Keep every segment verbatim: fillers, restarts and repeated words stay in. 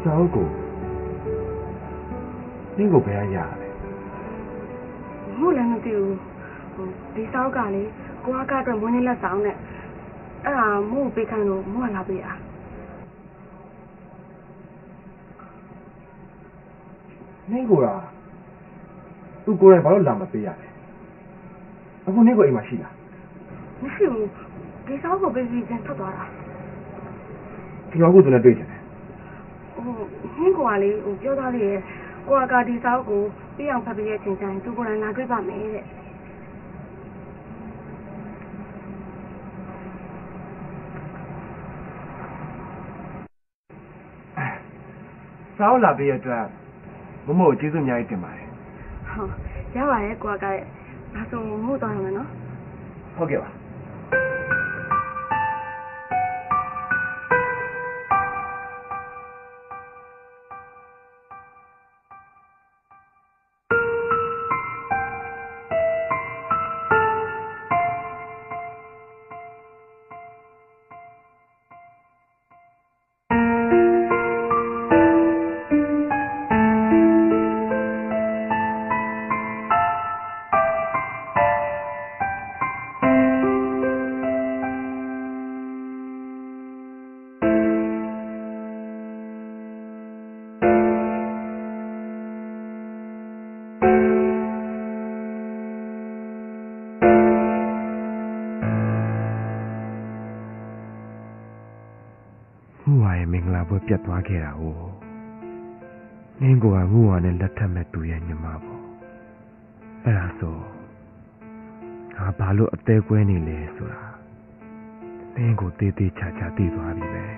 sao cô? Nên cô bé nhà này. Mua lần đầu tiên, đi sao cả đi, cô ăn cả rồi mua nên là sao nè. À, mua bị khăn rồi, mua là bị à? Nên cô à? Tôi cô này bảo làm mà bị à? Aku nên cô im mà xí à? မရှိဒီစားကိုပေးပြီးပြန်ထွက်သွားတာဒီတော့ကိုသူနဲ့တွေ့ချင်တယ်ဟိုဟင်းကွာလေးဟိုပြောသားလေးရဲ့ကိုကဒီစားကိုပြအောင်ဖတ်ပြီးရဲ့ချိန်တိုင်းသူကိုယ်တိုင်လာတွေ့ပါမယ်တဲ့စားလာပြီးရတဲ့မမို့ကျေးဇူးအများကြီးတင်ပါတယ်ဟုတ်ရပါရဲ့ကိုကရဲ့ဒါဆိုမို့တော့ရမယ်နော်ဟုတ်ကဲ့ပါပြတ်သွားခဲ့တာ哦နင်းကငူဝါနဲ့လက်ထပ်မဲ့သူရဲ့ညီမပေါ့အဲ့ဒါဆိုငါဘာလို့အသေးကွဲနေလဲဆိုတာနင်းကိုတေးသေးချာချာသိသွားပြီပဲ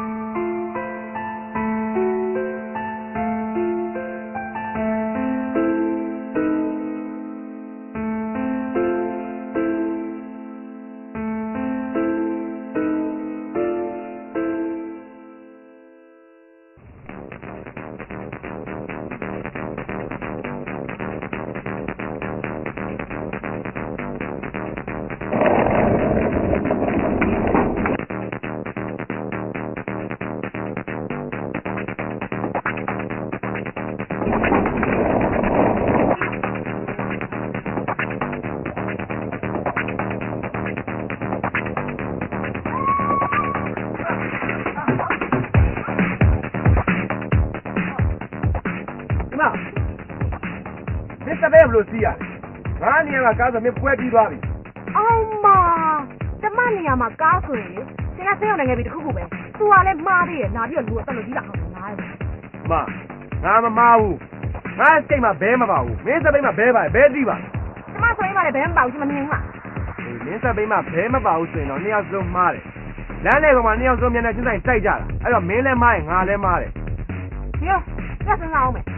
ဘယ်လိုစီးရလဲငါနေရာကကားဆိုမင်းပွဲပြီးသွားပြီအောင်မကျမနေရာမှာကားဆိုရင်ရှင်ကစိတ်ရောက်နေပြီတခုခုပဲသူကလည်းမှားသေးတယ်လာပြီးတော့လူကတက်လို့ကြီးလာအောင်ငါ့မငါမမားဘူးငါစိတ်မှာဘဲမပါဘူးမင်းစပိတ်မှာဘဲပါဘဲကြည့်ပါကျမဆိုရင်မှလည်းဘဲမပါဘူးကျမမြင်လားမင်းစပိတ်မှာဘဲမပါဘူးဆိုရင်တော့နှစ်ယောက်စလုံးမှားတယ်လမ်းလေးကောင်မှာနှစ်ယောက်စလုံးမျက်နှာချင်းဆိုင်တိုက်ကြတာအဲ့တော့မင်းလည်းမှားရင်ငါလည်းမှားတယ်ညောညစဉ်းစားအောင်မယ်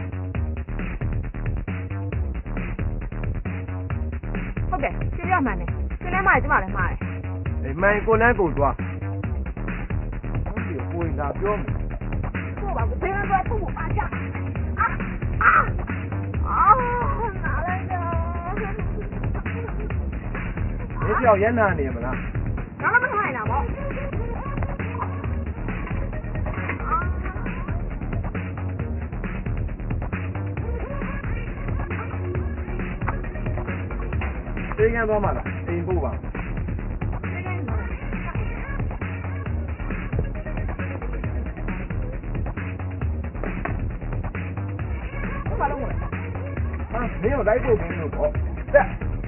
ဟုတ်ကဲ့ရှင်းရမှန်တယ်ရှင်းလဲမှားတယ်ကျမလည်းမှားတယ်အေးမှန်ကိုလန်းကိုသွားဟုတ်ပြီကိုရင်သာပြောမယ်ကိုပါဘယ်လိုလဲပုံပါကြအာအာအာနားလိုက်တော့ဒီပြောင်ရနာနေမလားငါလည်းမထိုင်တာပေါ့သိရသွားမှာလားအိမ်ပို့ပါဘာလို့လဲဟာမင်းတို့လိုက်ပို့မင်းတို့ပေါ့တက်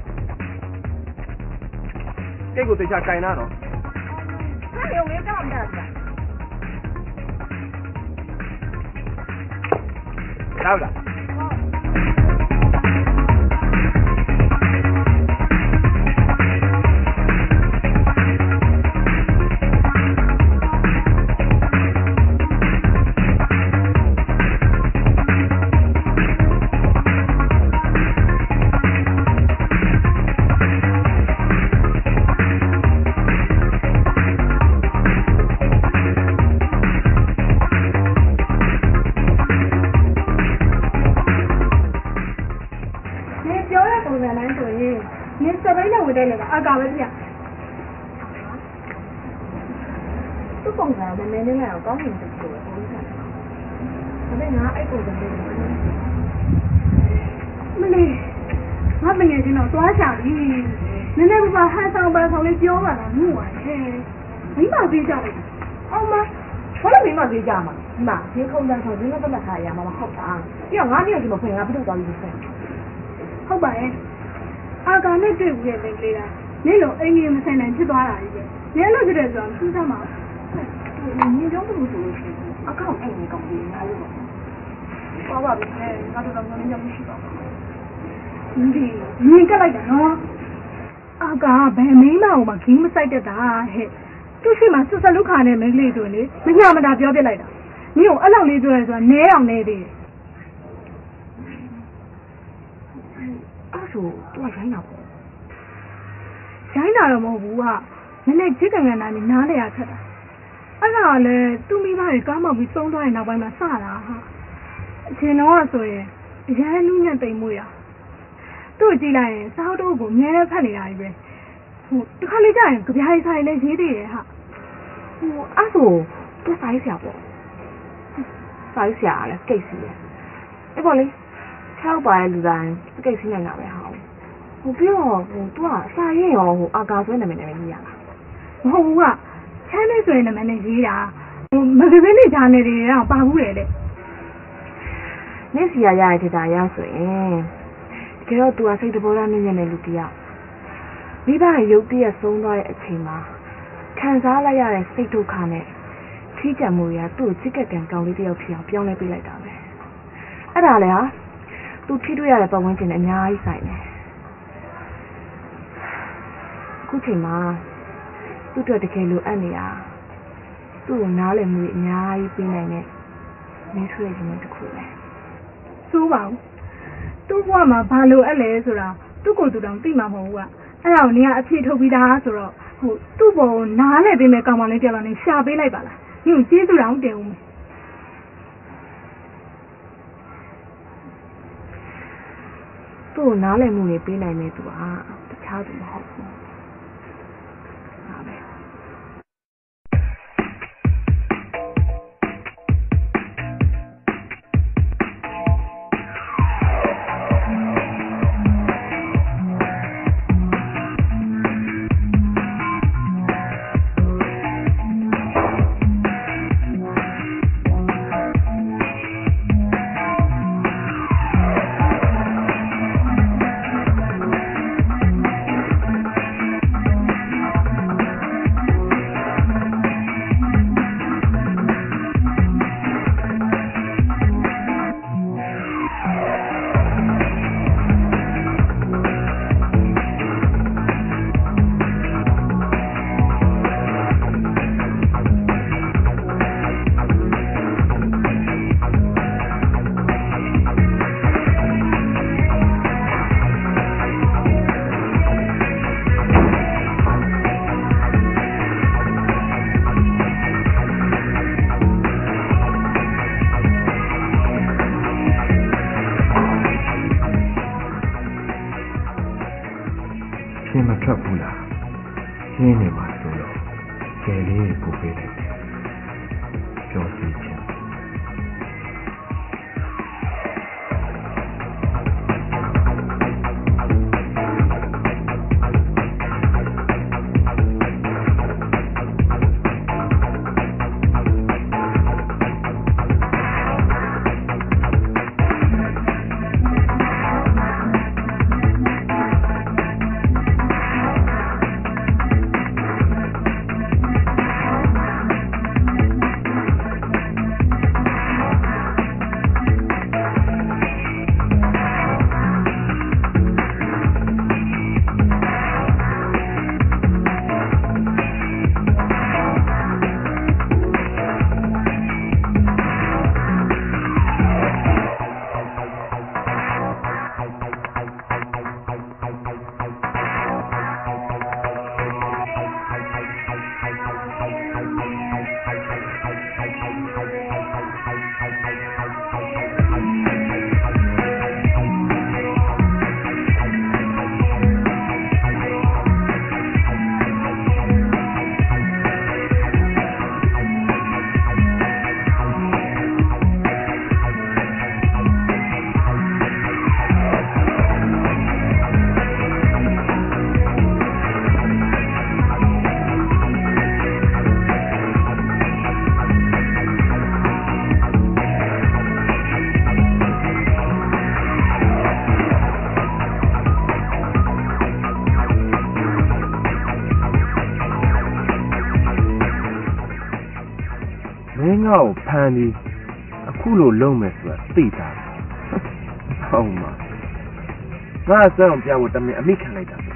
ကိတ်ကိုတေချာခြင်လာတော့ဟာရုံလေးကြောက်မှန်းတာရောက်လားအကာပဲပြသူ့ပုံစံနဲ့နည်းနည်းလေးတော့ကောင်းနေတယ်ဆိုတော့ပုံစံဒါပေမဲ့ငါအဲ့ပုံစံလေးမလေးငါမငယ်ချင်းတော့သွားချပြီနည်းနည်းကဟန်ဆောင်ပန်းဆောင်လေးပြောပါလားငု့ပါရဲ့မိမပေးကြလိုက်အောင်မဘာလို့မိမပေးကြမှာဒီမှာဒီခုံတန်းဆိုဒီမှာပတ်သက်ထားရမှာမဟုတ်တာပြီးတော့ငါနေရာဒီမှာဖွင့်ငါပြထုတ်သွားပြီးဆက်ဟုတ်ပါရဲ့အာကာနဲ့တွေ့ဘူးရဲ့မိန်းကလေးလားနင်းလုံးအင်ကြီးမဆိုင်နိုင်ဖြစ်သွားတာကြီးပဲနင်းလို့ကြတဲ့ဆိုတော့သူ့သားမှာနင်းကြောင့်ဘူးဆိုလို့ရှိရင်အကောင့်အဲ့ဒီကောင်ကြီးငါလို့ပေါ့ပါပြီလေငါတို့တော့ငါလည်းမရှိပါဘူးဒီနင်းကလိုက်တာနော်အာကာဘယ်မိန်းမအောင်မခင်းမဆိုင်တတ်တာဟဲ့သူ့ရှိမှဆွဆက်လုခါနဲ့မိန်းကလေးဆိုလေမညာမတာပြောပြလိုက်တာနင်းကိုအဲ့လောက်လေးပြောရဲဆိုတာနဲအောင်နေသေးတယ်အဲ့ဆိုသူကရိုင်းတာပေါ့ရိုင်းတာတော့မဟုတ်ဘူးကနည်းနည်းချစ်ကန်ကန်တိုင်းနားလေရခက်တာအဲ့ဒါကလည်းသူ့မိဘတွေကားမောက်ပြီးသုံးသွားရင်နောက်ပိုင်းမှာစတာဟာအချိန်တော့ဆိုရင်အရင်နူးညံ့တိမ်မွေးရသူ့ကြည့်လိုက်ရင်စားတော့ကိုအများနဲ့ဖတ်နေတာကြီးပဲဟိုတခါလေးကြာရင်ကြပြားရေးဆိုင်နဲ့ရေးသေးတယ်ဟာဟိုအဲ့ဆိုသူစာရေးဆရာပေါ့စာရေးဆရာလည်းကိတ်စီတယ်အဲ့ပေါ်လေ၆ပါးရဲ့လူတိုင်းကိတ်စီနေတာပဲဟာဟိုပြီးတော့ဟိုသူကစာရေးရောဟိုအာကာဆွဲနာမည်နဲ့ရေးရလားမဟုတ်ဘူးကချမ်းလေးဆိုရင်နာမည်နဲ့ရေးတာဟိုမဂဇင်းတွေဂျာနယ်တွေတော့ပါဘူးလေတဲ့နေ့စီရရတဲ့ဒါရဆိုရင်တကယ်တော့သူကစိတ်တဘောသားနည်းနည်းနဲ့လူတယောက်မိဘရဲ့ရုပ်တရက်ဆုံးသွားတဲ့အချိန်မှာခံစားလိုက်ရတဲ့စိတ်ဒုက္ခနဲ့ထီးကြံမှုတွေကသူ့ကိုချစ်ကပ်ကန်ကောင်းလေးတယောက်ဖြစ်အောင်ပြောင်းလဲပေးလိုက်တာပဲအဲ့ဒါလေဟာသူထိတွေ့ရတဲ့ပတ်ဝန်းကျင်နဲ့အများကြီးဆိုင်တယ်အခုချိန်မှာသူ့အတွက်တကယ်လိုအပ်နေတာသူ့ကိုနားလည်မှုအများကြီးပေးနိုင်တဲ့မင်းဆွေခြင်းတစ်ခုပဲစိုးပါဘူးသူ့ဘဝမှာဘာလိုအပ်လဲဆိုတာသူ့ကိုယ်သူတောင်သိမှာမဟုတ်ဘူးကအဲ့ဒါကိုနင်ကအဖြေထုတ်ပြီးသားဆိုတော့ဟိုသူ့ဘောကိုနားလည်ပေးမယ်ကောင်မလေးတယောက်နဲ့ရှာပေးလိုက်ပါလားနင်ကိုကျေးဇူးတောင်တင်ဦးမယ်သူ့ကိုနားလည်မှုတွေပေးနိုင်မယ်သူကတခြားသူမဟုတ်ဘူးရှင်မထွက်ဘူးလားရှင်းနေမှာဆိုတော့ကျယ်လေးကိုပေးလိုက်တယ်ပြောစီချင်းကိုဖမ်းပြီးအခုလိုလုံးမယ်ဆိုတာသိတာဟုတ်မှာငါစမ်းပြဖို့တမင်အမိခံလိုက်တာ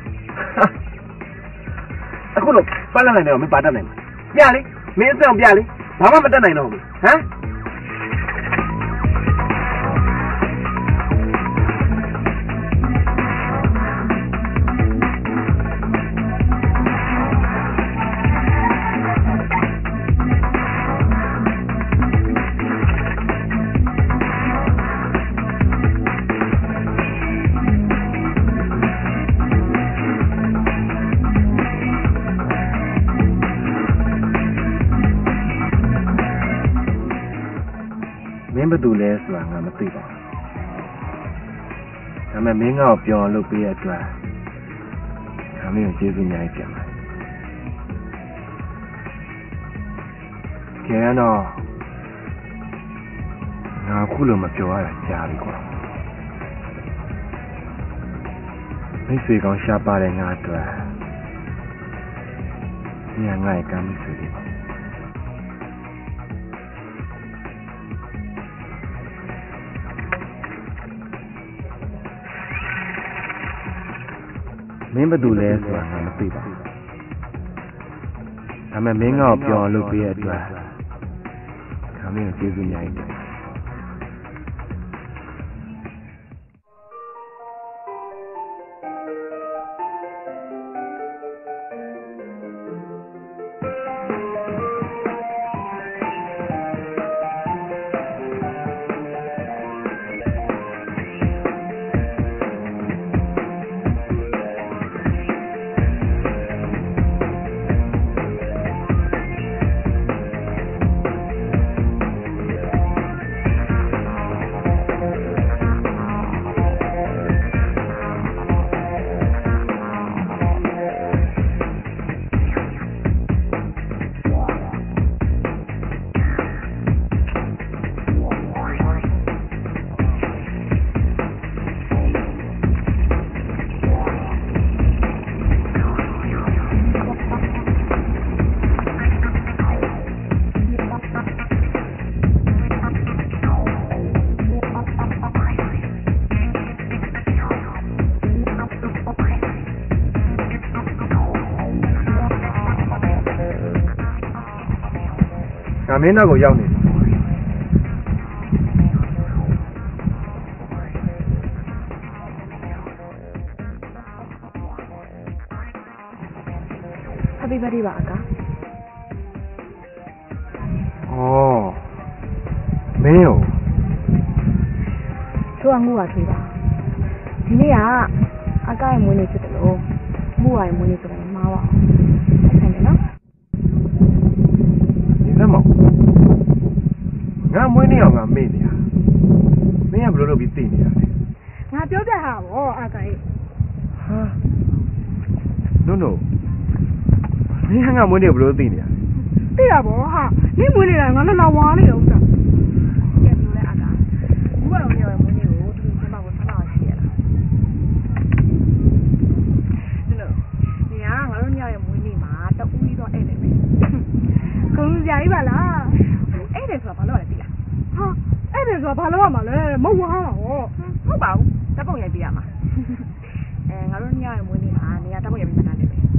အခုလိုပတ်လက်နိုင်တယ်မင်းပါတတ်နိုင်မှာပြလေမင်းစမ်းပြလေဘာမှမတတ်နိုင်တော့ဘူးဟမ်မင်းဘယ်သူလဲဆိုတာငါမသိပါဘူးဒါပေမဲ့မင်းငါ့ကိုပြောအောင်လုပ်ပေးရတဲ့အတွက်ငါမင်းကိုကျေးဇူးအများကြီးတင်ပါတယ်ကဲတော့ငါအခုလိုမပြောရတာကြားပြီကွာမိတ်ဆွေကောင်းရှားပါတဲ့ငါအတွက်ညငါ့ရဲ့ကမ်းမိတ်ဆွေတွေမင်းဘယ်သူလဲဆိုတာငါမသိပါဘူးဒါပေမဲ့မင်းငါ့ကိုပြောအောင်လုပ်ပေးရတဲ့အတွက်ငါမင်းကိုကျေးဇူးအများကြီးတင်ငါမင်းနောက်ကိုရောက်နေတယ် Happy birthday ပါအကာအော်မင်းရောဆိုအောင်ငိုပါထွေးပါဒီနေ့ကအကာရဲ့မွေးနေ့ဖြစ်တယ်လို့မှုရရဲ့မွေးနေ့ဆိုတော့မှားပါအောင်ဆိုင်တယ်နော်ဒီစမ်းမောင်ငါမွေးနေ့အောင်ငါမေ့နေရမင်းကဘယ်လိုလုပ်ပြီးသိနေရလဲငါပြောပြတာဗောအကာရဲ့ဟာ no no မင်းငါမွေးနေ့ဘယ်လိုသိနေရလဲသိတာဗောဟာနင့်မွေးနေတာငါလည်းလာဝါနေတယ်ဥစ္စာကဲဘယ်လိုလဲအကာဘူးကတော့ပြောရဲ့မွေးနေ့ကိုသူစမ်းပါကိုဆန်းလာရှိရလားနော်နေရငါတို့ညရဲ့မွေးနေ့မှာတဦးကြီးတော့အဲ့နေမယ်ခုံးကြကြီးပါလားအဲ့တယ်ဆိုတာဘာလို့လဲသိလားဟာအဲ့တယ်ဆိုတာဘာလို့ရမှာလဲမဟုတ်ဟာဟောဟုတ်ပါဘူးတပ်ပုံရိုက်ပြရမှာအဲငါတို့ညရဲ့မွေးနေ့မှာနေရတပ်ပုံရိုက်ပြမှန်းတယ်ပဲ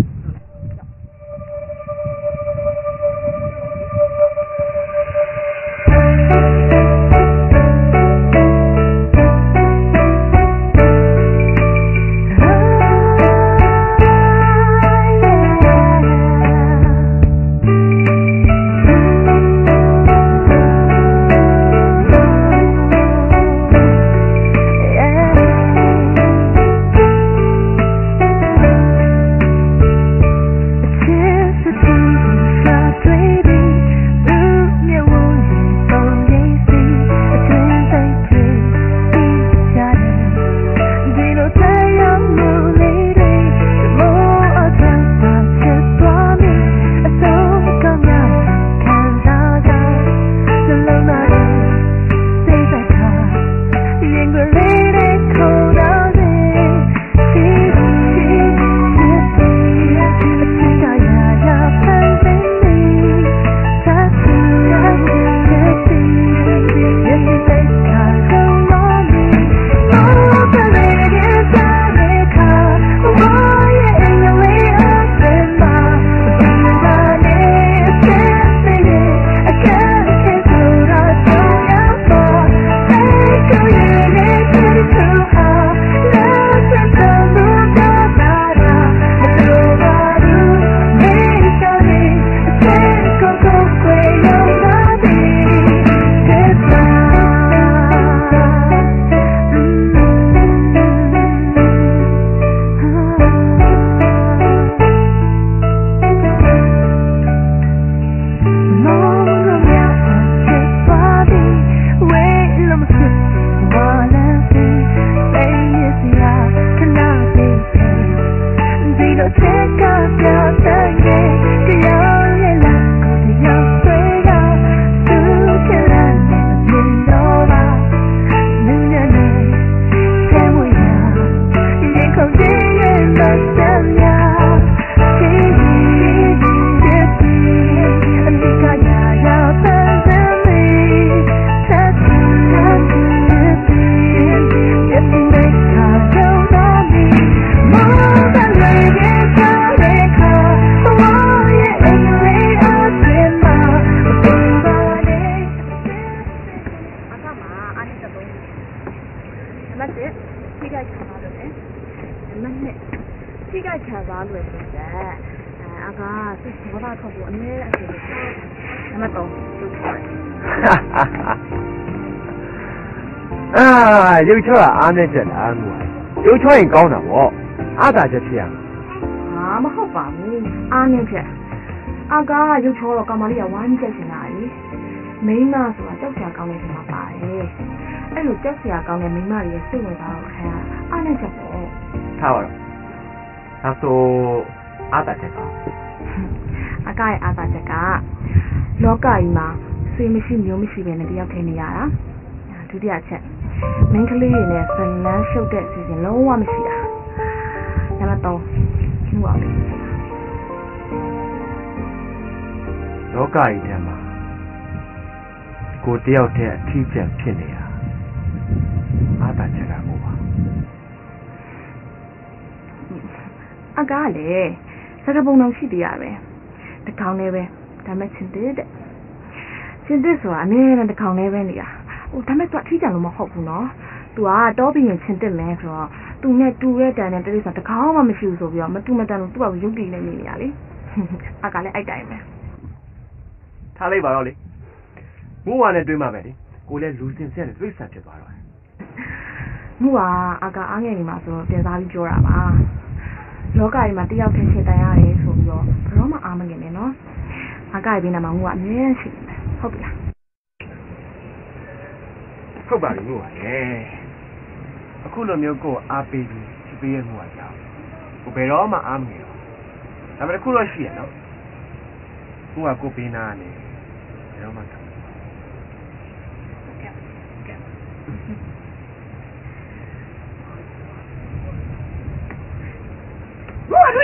သွားလွယ်တယ်တဲ့အဲအကားစိတ်ဘောသားထုတ်ဖို့အနည်းအစီအစဉ်နံပါတ်သုံးသူချောအာရုပ်ချောကအားနဲ့ချက်လားငါရုပ်ချောရင်ကောင်းတာပေါ့အားသာချက်ဖြစ်ရမှာဟာမဟုတ်ပါဘူးအားနဲ့ချက်အကားရုပ်ချောတော့ကောင်မလေးကဝိုင်းချက်ရှင်လာလေမိန်းမဆိုတာကြောက်စရာကောင်းတဲ့နေရာပါတယ်အဲ့လိုကြောက်စရာကောင်းတဲ့မိန်းမတွေရဲ့စိတ်ဝင်စားတော့ခံရအားနဲ့ချက်ပေါ့ထားပါတော့ဒါဆိုအားသာချက်ကောအကားရဲ့အားသာချက်ကလောကကြီးမှာဆွေမရှိမျိုးမရှိပဲနဲ့တယောက်တည်းနေရတာဒုတိယချက်မင်းကလေးတွေနဲ့ဇလန်းရှုပ်တဲ့အစီအစဉ်လုံးဝမရှိတာနံပါတ်သုံးနှူအောင်လောကကြီးထဲမှာကိုတယောက်တည်းအထီးကျန်ဖြစ်နေတာအားသာချက်ကကိုပါအကားလေစကားပုံတော်ရှိသေးရပဲတကောင်လေးပဲဒါမဲ့ချင်းတဲ့တဲ့ချင်းတဲ့ဆိုတာအနည်းနဲ့တကောင်လေးပဲနေတာဟိုဒါမဲ့သူအထီးကျန်လို့မဟုတ်ဘူးနော်သူကတောပြီးရင်ချင်းတက်မယ်ဆိုတော့သူနဲ့တူရဲ့တန်တဲ့တလေးဆိုတကောင်မှမရှိဘူးဆိုပြီးတော့မတူမတန်လို့သူ့ဘာရုပ်တည်နေနေရလေအကားလည်းအိုက်တိုင်းပဲထားလိုက်ပါတော့လေငိုးဝါနဲ့တွေးမှပဲလေကိုလည်းလူစင်ဆက်နဲ့တွေးဆန်ဖြစ်သွားတော့ငိုးဝါအကားအားငယ်နေမှာဆိုတော့တင်စားပြီးပြောတာပါလောကကြီးမှာတယောက်တည်းရှင်တန်ရတယ်ဆိုပြီးတော့ဘယ်တော့မှအားမငင်နဲ့နော်အကားရဲ့ဘေးနားမှာငိုးကအမြဲရှိနေတယ်ဟုတ်ပြီလားဟုတ်ပါပြီငိုးပါလေအခုလိုမျိုးကိုအားပေးပြီးချပေးရငိုးပါကြောင်းကိုဘယ်တော့မှအားမငင်တော့ဒါပေမဲ့အခုတော့ရှိရနော်ကိုကကိုပေးနာနေဘယ်တော့မှဆက်ကဲကဲ我对，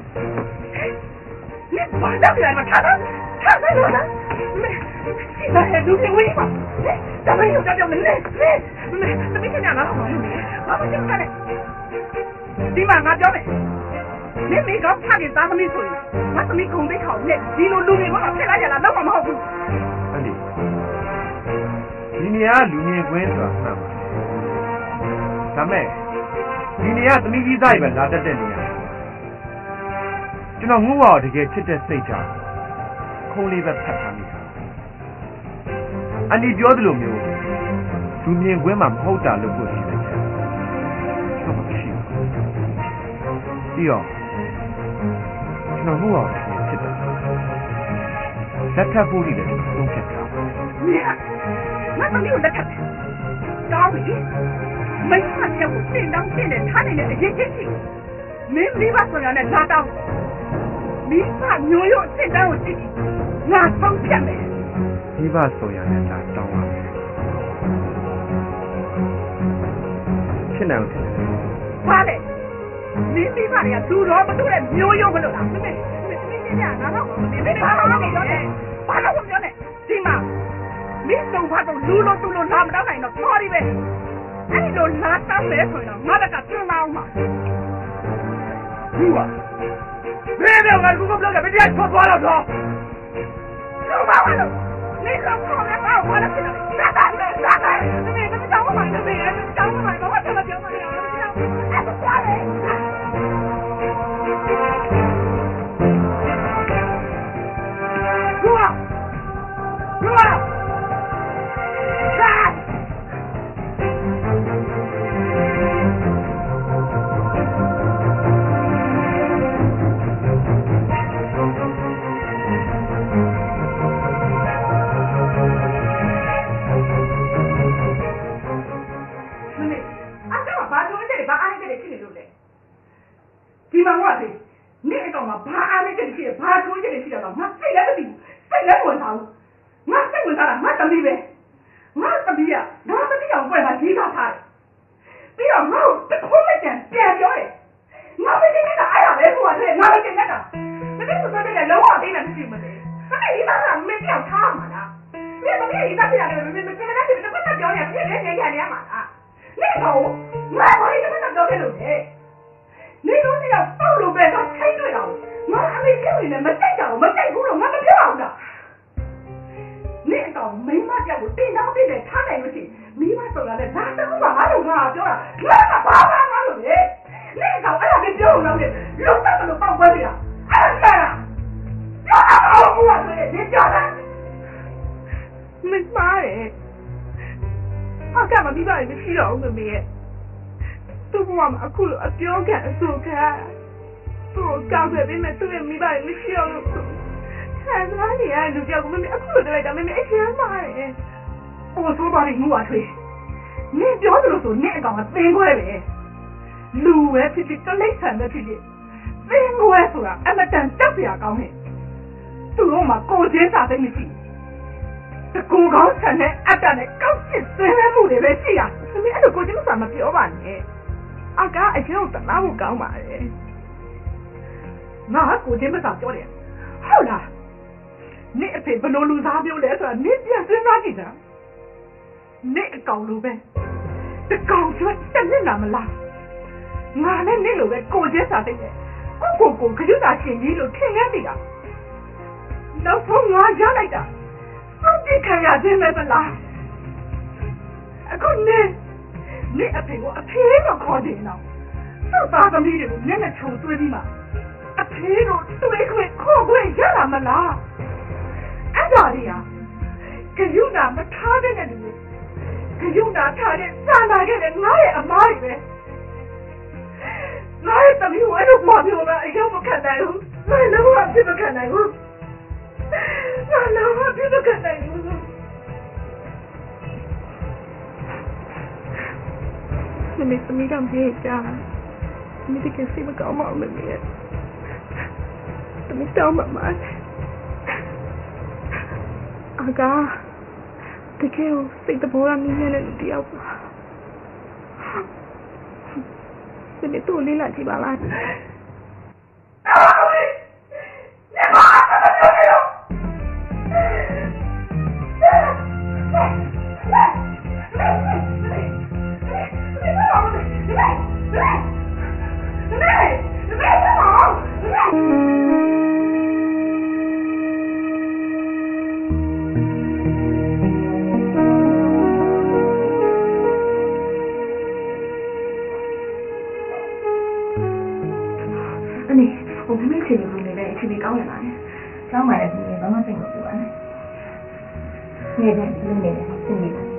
你晚上来嘛？他他他在哪呢？没，现在都是为嘛？咱们有点点门嘞，没没，咱们现在哪好用的？我们现在嘞，你妈俺叫嘞，你没搞差点咱们没出，我是没空没考呢，一路路的我老太来家了，那我们好不？ 安迪，你你啊，路面关是吧？咱们，你你啊，怎么一在一边拉着这里啊？ကျွန်တော်ငိုးပါတကယ်ချစ်တဲ့စိတ်ကြောင့်ခုံးလေးပဲဖတ်ထားမိတာအန်ဒီပြောသလိုမျိုးလူမြင်ကွင်းမှာမဟုတ်တာလို့ပြောရှိတယ်ဟုတ်ပါရှိပြီးတော့ကျွန်တော်ငိုးပါတကယ်ချစ်တယ်လက်ထပ်ဖို့လည်းသုံးဖြတ်တာ你看那都没有လက်ထပ်ကောင်းပြီမင်းကတည်းကတင်တောင်းတင်တယ်ထားနေတဲ့အရေးကြီးကြီးမင်းမိဘဆိုရတဲ့လာတောင်းမိဘမျိုးရိုးစစ်တမ်းကိုကြည့်ငါဆုံးဖြတ်မယ်မိဘဆိုရတဲ့လာတောင်းပါမယ်ရှင်းတယ်ဟုတ်တယ်ဟာလေမိမိဘတွေကသူတော်မတူတဲ့မျိုးရိုးမလို့လားမင်းမင်းကြီးကငါတော့မင်းမင်းဘာလို့မပြောလဲဘာလို့မပြောလဲဒီမှာမင်းတို့ဘာတော့လူလို့သူလို့လာမတော့နိုင်တော့ပေါ်điပဲအဲ့ဒီလိုလာတောင်းမယ်ဆိုရင်တော့ငါတကကျွန်းအောင်မှာဒီပါဘယ်တော့ငါကူကပြောတယ်မတရားထွက်သွားတော့တော့လူမဝလို့နေတော့ခေါ်နေပါဘာလို့ဖြစ်လဲသာသာသာသာမင်းကတောင်းမှမင်းကတောင်းမှဘာလို့ဆက်မပြောမလဲအဲ့ဒါသွားလေကူอ่ะကူอ่ะဒီမှာငါ့စိနေအကောင်ကဘာအားနဲ့ကြည့်ရှိဘာထိုးကြည့်ရှိတော့ငါစိတ်လည်းမသိဘူးစိတ်လည်းဝင်စားဘူးငါစိတ်ဝင်စားတာငါသမီးပဲငါသမီးကငါသမီးအောင်ပွဲမှာရေးထားထားတယ်ပြီးတော့ငါ့ကိုတခုမှကြံပြန်ပြောတယ်ငါမသိနေတာအဲ့ဒါပဲဟိုကလေငါမသိနေတာမသိဘူးဆိုတဲ့လောကသိနေမရှိမလဲအဲ့ဒီသားကမင်းပြောက်ထားမှာလားမင်းမသိဒီသားပြရတယ်မင်းမသိတဲ့တစ်ပတ်ပြောရဖြစ်နေနေရမှာလားနေတော့ငါဘာလို့ဒီမှာပြောခဲ့လို့လဲနေလို့ဒီတော့ပေါက်လို့ပဲတော့ထိတ်တွေ့တော့ငါအမေပြောနေတယ်မသိကြဘူးမသိဘူးလို့ငါမပြောအောင်လားနေတော့မိမပြောက်ကိုတင်တော့တင်တယ်ထားနိုင်လို့ရှိမိမဆိုရတဲ့ဒါတော့မှငါတို့ငါပြောတာငါကဘာမှမလုပ်လေနေတော့အဲ့ဒါကပြောလို့လေလို့တတ်လို့没妈耶，阿干嘛你把你们洗了个没？都不往马库了，表干做干，做搞个别们都没没把你们洗了个。看什么你啊？就叫我们没阿库了来讲，没没一千妈耶！我说把你我吹，你表子都说你干嘛真过来呗？路哎，皮皮都累惨的皮皮，真过来说啊，俺们等这样讲嘿，都我们高阶啥东西？这高高层的阿干的高级虽然木的来洗呀，什么俺都高级么什么表完呢？阿干而且我等哪我讲嘛嘞？那高级么啥表的？好啦，你陪不弄路啥表来说，你别真哪去的？你搞路呗，这搞出真的那么啦？我那那路个高级啥的，我我我可就打心里头听俺的呀，老从我家来的。你看呀，真没本啦！可你，你一陪我，一陪我靠近了，这大个米的，你那抽水的嘛？一陪我对块靠过一下没啦？俺家的呀，可有那么差的那里，可有那差的咱那个的，俺也阿妈的呗。俺也等于我都挂掉了，要不看待我，俺能我怎么看待我？俺能我怎么看待我？妹妹怎么样别家？你这个什么搞毛妹妹？怎么搞妈妈？阿哥，这个我谁都不让你念的第二个。妹妹多累了，几把啦？ ကျောင်းမှာလည်းဒီနေ့ဘာမှစိတ်မပူပါနဲ့။နေ့တိုင်းလူနေတယ်စိတ်နေတယ်။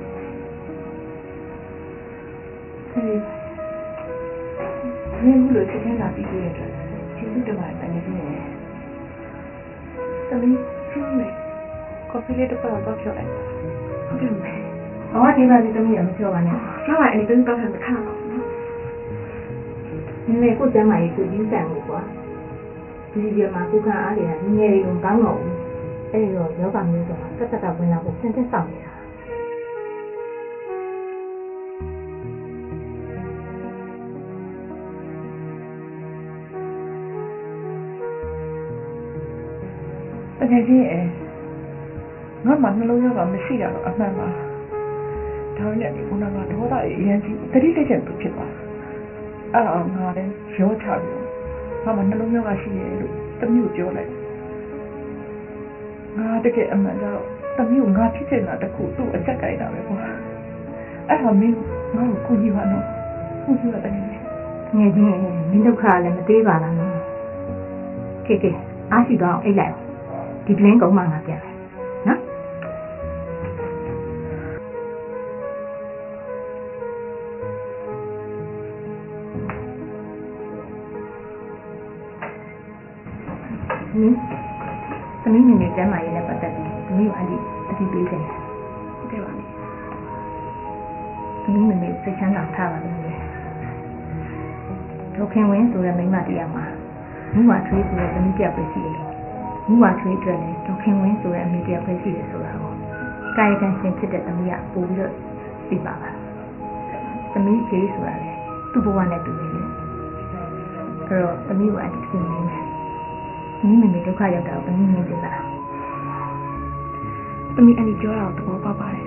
အဲဒီဘယ်လိုချက်ချင်းလာပြီးပြည့်ရတယ်။ကျေးဇူးတင်ပါတယ်တကယ်ကြီးနေ။သမီးကျူးမယ်။ကော်ဖီလေးတစ်ပတ်တော့ပြောလိုက်ပါ။ဟုတ်ကဲ့မယ်။ဘာမှဒီမှာဒီသမီးရမပြောပါနဲ့။ကျောင်းမှာအဲ့ဒီတော့တော့မခံတော့ဘူး။နည်းနည်းကိုကျမ်းမာရေးကိုကြီးစံလို့ကွာ။ဒီဒီမှာကုကအားတွေကငယ်ရုံကောင်းတော့ဘူးအဲ့တော့ယောဂမျိုးဆိုတာတက်တက်ဝင်လာဖို့ဆင်သက်ဆောင်နေတာတကယ်ကြီးအဲငါမှနှလုံးယောဂမရှိရတော့အမှန်ပါဒါနဲ့ဒီကုနာကဒေါသအရင်ကြီးတတိတိကျကျဖြစ်သွားအဲ့တော့ငါလည်းရောချပြီးဘာမှနှလုံးရောဂါရှိရဲ့လို့တမျိုးပြောလိုက်ငါတကယ်အမှန်တော့တမျိုးငါဖြစ်နေတာတခုသူ့အချက်ကြိုက်တာပဲကွာအဲ့ဒါမင်းငါ့ကိုကူညီပါတော့ကူညီရတယ်ငယ်ကြီးမင်းဒုက္ခလည်းမသေးပါလားနော်ကဲကဲအားရှိတော့အိတ်လိုက်ဒီပလင်းကုန်းမှငါပြန်မယ်နော်ဟင်းသမီးမြင်နေကျမ်းမာရေးနဲ့ပတ်သက်ပြီးသမီးကိုအတိအတိပေးတယ်ဟုတ်ကဲ့ပါလေသမီးမြင်နေစိတ်ချမ်းသာထားပါလိမ့်မယ်ဒုခင်ဝင်းဆိုတဲ့မိန်းမတရားမှာမိဝထွေးဆိုတဲ့သမီးတယောက်ပဲရှိတယ်လို့မိဝထွေးအတွက်လည်းဒုခင်ဝင်းဆိုတဲ့အမိတယောက်ပဲရှိတယ်ဆိုတာကိုကာယကံရှင်ဖြစ်တဲ့သမီးကပို့ပြီးတော့သိပါပါသမီးကြီးဆိုတာလေသူ့ဘဝနဲ့တူတယ်လေအဲ့တော့သမီးကိုအတိစိတ်နေတယ်မိမိမိဒုက္ခရောက်တာကိုသမီးမြင်တယ်လားသမီးအဲ့ဒီပြောတာကိုသဘောပေါက်ပါတယ်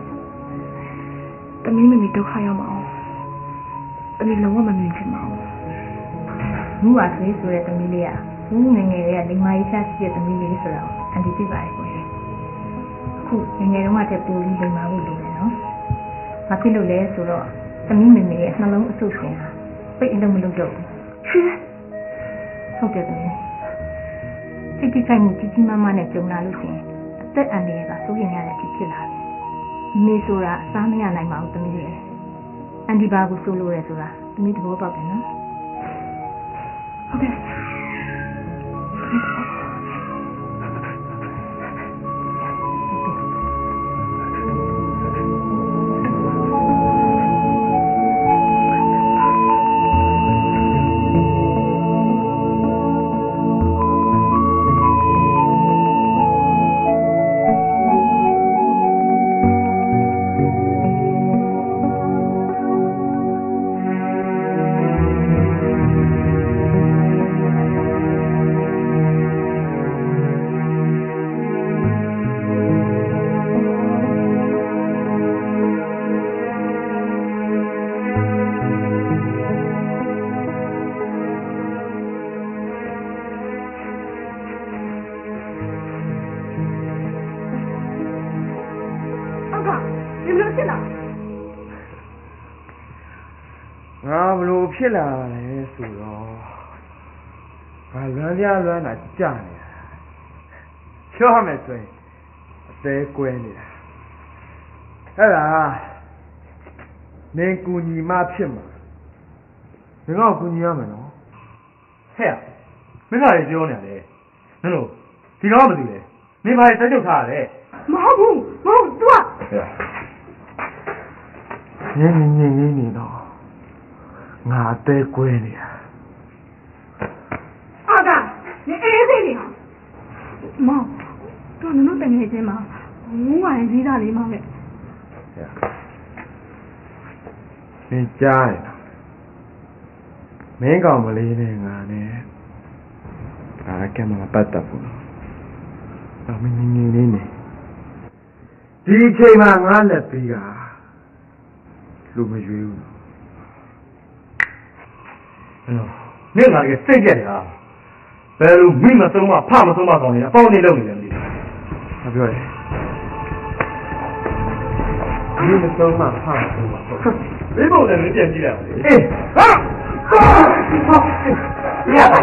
သမီးမိမိဒုက္ခရောက်မအောင်သမီးလုံးဝမမြင်ချင်ပါဘူးမူပါဆွေးဆိုတဲ့သမီးလေးကဘူးငယ်ငယ်လေးကလိမ္မာရေးချရှိတဲ့သမီးလေးဆိုတော့အန်တီသိပါတယ်ကိုယ်အခုငယ်ငယ်တုန်းကတည်းကပူပြီးလိမ္မာဖို့လိုတယ်နော်ဘာဖြစ်လို့လဲဆိုတော့သမီးမိမိရဲ့နှလုံးအဆုတ်ရှင်ဟာပိတ်အလုံးမလုပ်တော့ဘူးဟုတ်တယ်သမီးစိတ်ကြိုက်မှုကြီးကြီးမားမားနဲ့ကြုံလာလို့ရှိရင်အသက်အန္တရာယ်ကစိုးရိမ်ရတဲ့အထိဖြစ်လာတယ်။မေဆိုတာအစားမရနိုင်ပါဘူးသမီးရဲ့။အန်ဒီဘာကိုဆိုလို့ရဲဆိုတာသမီးသဘောပေါက်တယ်နော်။ဟုတ်ကဲ့။ဖြစ်လာလဲဆိုတော့ဘာလွမ်းပြလွမ်းတာကြာနေတာပြောရမယ်ဆိုရင်အသေးကွဲနေတာအဲ့ဒါနင်ကူညီမဖြစ်မှာနင်တော့ကူညီရမယ်နော်ဟဲ့မင်းကလည်းပြောနေတယ်နင်တို့ဒီတော့မသိလေနင်ဘာလဲတက်ချုပ်ထားရတယ်မဟုတ်ဘူးမဟုတ် तू อ่ะနင်နင်နင်နင်တော့ငါအသေးကွဲနေတာအာကနင်အေးသေးနေဟာမောင်တော့နင်တို့တငယ်ချင်းမှာငိုးဝိုင်းကြီးသားလေးမောင်ရဲ့နင်ကြားရမင်းကောင်မလေးနဲ့ငါနဲ့အားကမှမပတ်သက်ဘူးတော့မင်းနေနေနေဒီအချိန်မှာငါလက်ပြီးကလူမရွေးဘူးနင့်ငါကစိတ်ပြက်နေတာဘယ်လိုမိမဆုံးမဖမဆုံးမကောင်းနေတာပေါင်းနေလုံးနေတယ်မသိဘူးငါပြောတယ်မိမဆုံးမဖမဆုံးမဘေးပုံလည်းမပြန်ကြည့်လိုက်ဘူးအေးဟာရပါ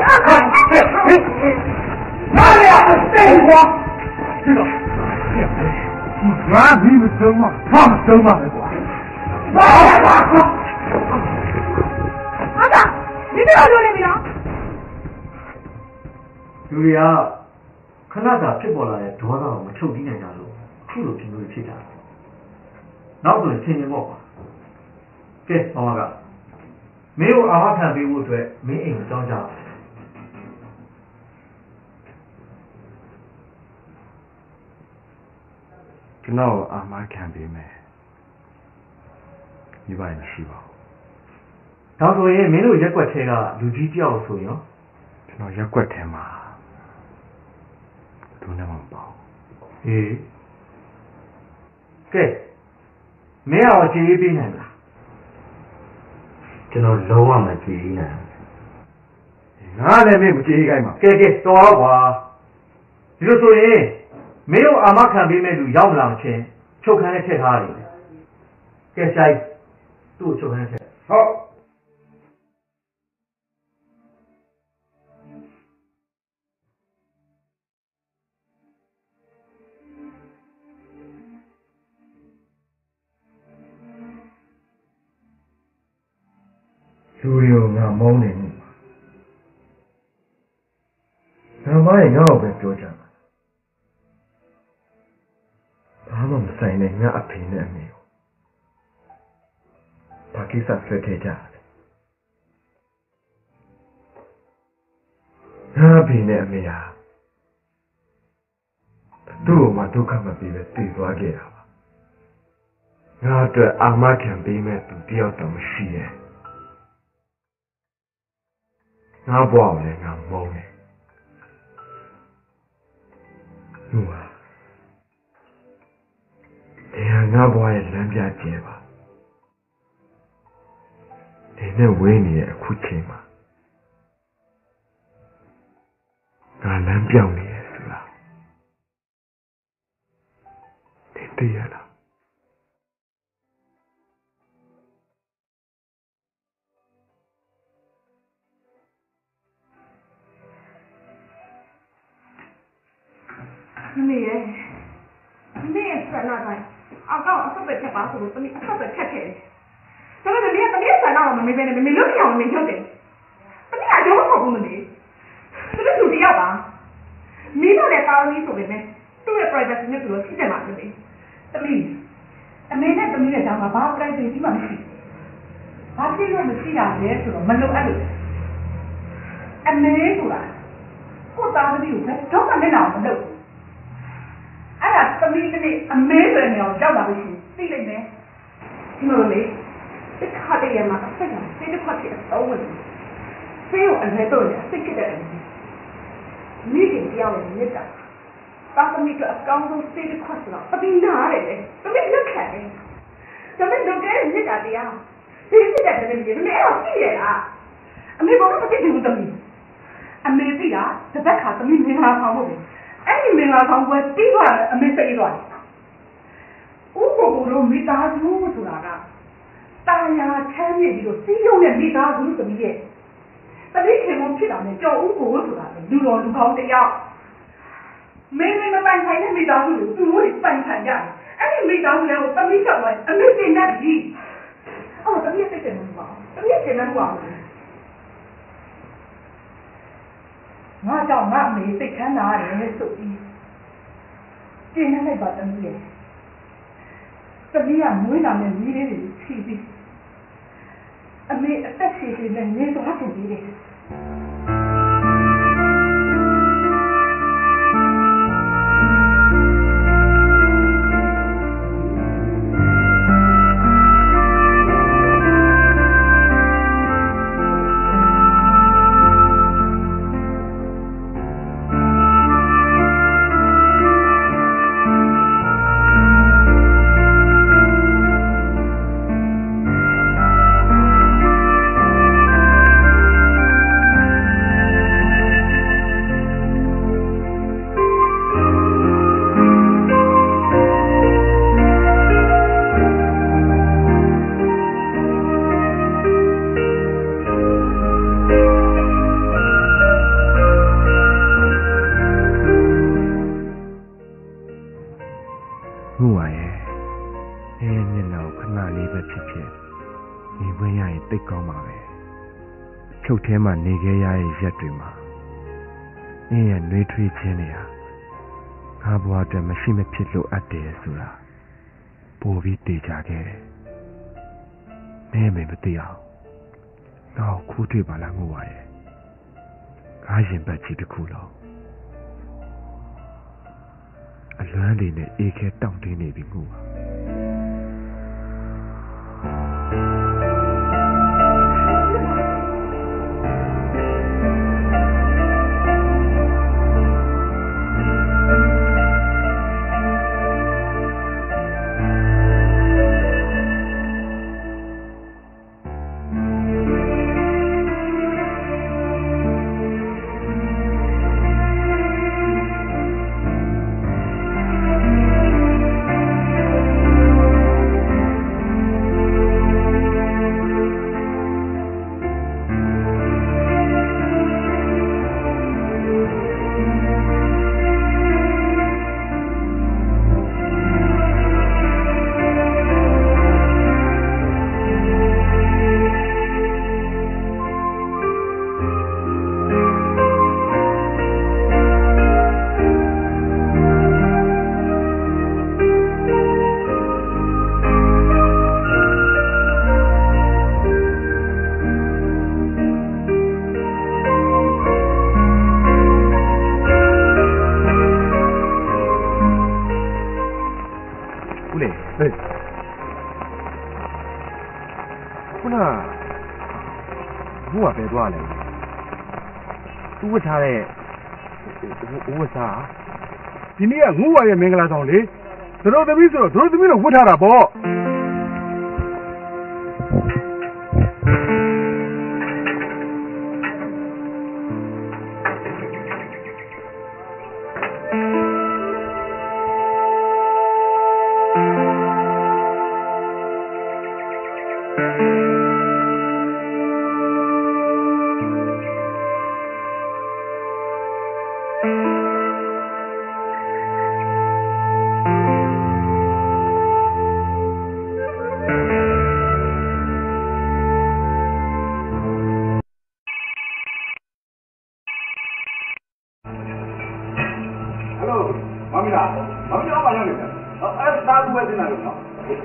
နားရတဲ့ကွာငါမိမဆုံးမဖမဆုံးမပဲကွာဘာလဲကွာဒီတော့ပြောနေပြီနော်လူတွေကခဏသာဖြစ်ပေါ်လာတဲ့ဒေါသကိုမချုပ်ပြီးနိုင်ကြလို့ခုလိုဖြစ်လို့ဖြစ်ကြတယ်နောက်ဆိုချင်းချင်းပေါ့ကွာကဲမောင်ကမင်းကိုအာမခံပေးဖို့အတွက်မင်းအိမ်ကိုကြောင်းကြကျွန်တော်အာမခံပေးမယ်ဒီပိုင်းရှိပါဒါဆိုရင်မင်းတို့ရက်ွက်ထဲကလူကြီးတယောက်ဆိုရင်ကျွန်တော်ရက်ွက်ထဲမှာဘယ်သူမှမပေါ့အေးကဲမင်းအောင်ကြည်ပေးနိုင်လားကျွန်တော်လုံးဝမကြည်နိုင်ငါလည်းမင်းမကြည်ခိုင်းပါကဲကဲတော်ကွာဒီလိုဆိုရင်မင်းတို့အာမခံပေးမဲ့လူရောက်လာချင်းချုပ်ခန်းနဲ့ထည့်ထားရတယ်ကဲဆိုင်သူ့ချုပ်ခန်းနဲ့ထည့်ဟုတ်လူရောငါမောင်းနေမှုငါမရဲ့ငါ့ကိုပဲပြောကြမှာဘာမှမဆိုင်နဲ့ငါအဖေနဲ့အမေကိုဘာကိစ္စဆွဲထည့်ကြတယ်ငါအဖေနဲ့အမေဟာသူ့ကိုမှဒုက္ခမပေးပဲတည်သွားခဲ့တာပါငါအတွက်အာမခံပေးမဲ့သူတယောက်တော့မရှိရဲ့ငါဘွားကိုလည်းငါမုန်းတယ်လူပါဒီဟာငါဘွားရဲ့လမ်းပြကျဲပါဒီနဲ့ဝေးနေတဲ့အခုချိန်မှာငါလမ်းပြောင်းနေရဆိုတာဒီတည်းရလားမမေရဲ့ကောင်အဆက်ပဲချက်ပါဆိုလို့တမီးအဆက်ပဲချက်ခဲ့တယ်။ဒါပေမဲ့တမီးကတမီးဆန်တော့မမေးပဲနဲ့မမေးလို့ပြောင်းမမေးချုပ်တယ်။တမီးကတော့မဟုတ်ဘူးမမေး။သူတို့သူတယောက်ပါ။မင်းတို့လည်းကောင်းကြီးဆိုပေမဲ့သူ့ရဲ့ privacy နဲ့သူတို့ဖြစ်တယ်မှာလေ။တမီးအမေနဲ့တမီးရဲ့ကြောင့်ဘာ privacy ကြီးမှမရှိဘူး။ဘာဖြစ်လို့မရှိတာလဲဆိုတော့မလိုအပ်လို့အမေဆိုတာကိုသားသမီးကိုပဲတော့မှလည်းတော့မလုပ်ဘူး။အဲ့ဒါသမီးတစ်နေ့အမေဆိုတဲ့နေရာကိုရောက်လာလို့ရှိရင်သိလိုက်မယ်ဒီလိုလေတစ်ခါတည်းရမှာအဆက်ကစိတ်တစ်ခါတည်းအဆုံးဝင်ဆေးကိုအလဲတော့ရစိတ်ကတဲ့မိခင်တရားဝင်မြတ်တာတာသမီးကအကောင်းဆုံးစိတ်တစ်ခါဆိုတော့အပြီးနားရတယ်သမီးလက်ခံတယ်ဒါပေမဲ့လူကဲမြတ်တာတရားဒီမြတ်တဲ့တည်းကလည်းအဲ့တော့သိရလားအမေကတော့မသိဘူးသမီးအမေသိတာတစ်သက်ခါသမီးမင်္ဂလာဆောင်ဖို့ပဲအဲ့ဒီမင်္ဂလာဆောင်ပွဲပြီးသွားတယ်အမေသိသွားတယ်ဥပ္ပကိုတို့မိသားစုဆိုတာကတာယာချမ်းမြေပြီးတော့စီးရုံးတဲ့မိသားစုသမီးရဲ့တတိခင်မဖြစ်တာနဲ့ကြော်ဥပ္ပကိုဆိုတာလေလူတော်လူကောင်းတယောက်မင်းမင်းမပိုင်ဆိုင်တဲ့မိသားစုကိုသူတို့တွေပိုင်ဆိုင်ကြတယ်အဲ့ဒီမိသားစုလည်းသမီးကြောင့်အမေတင်တတ်ပြီအော်သမီးစိတ်တယ်မဟုတ်ပါဘူးသမီးစိတ်တယ်မဟုတ်ပါဘူးငါကြောင့်ငါအမေစိတ်ချမ်းသာရတယ်ဆိုပြီးကျင်းနေလိုက်ပါသမီးရဲ့သမီးကမွေးလာတဲ့မိလေးတွေဖြီးပြီးအမေအသက်ရှင်နေတဲ့နေသွားတင်ပြီးတယ်ချုပ်ထဲမှာနေခဲ့ရတဲ့ရက်တွေမှာအင်းရဲ့နှွေးထွေးခြင်းတွေဟာငါဘဝအတွက်မရှိမဖြစ်လို့အပ်တယ်ဆိုတာပိုပြီးသိကြခဲ့တယ်။နေမေမသိအောင်တော့ခူးတွေ့ပါလားငိုပါရဲ့။ကားရင်ပတ်ကြီးတစ်ခုလုံးအလွမ်းလေးနဲ့အေးခဲတောင့်တင်းနေပြီငိုပါသွားလဲဥပထားတဲ့ဥပစားဒီနေ့ကငိုးဝါရဲ့မင်္ဂလာဆောင်လေတို့သမီးဆိုတော့တို့သမီးတော့ဝတ်ထားတာပေါ့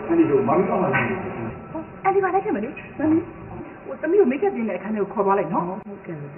အဲ့ဒီလိုမမီးတော့မှလည်းအဲ့ဒီပါလိုက်ခဲ့မလို့မမီးဟိုသမီးကိုမိတ်ကပ်ပြင်တဲ့အခန်းထဲကိုခေါ်သွားလိုက်နော်ဟုတ်ကဲ့ဟုတ်ကဲ့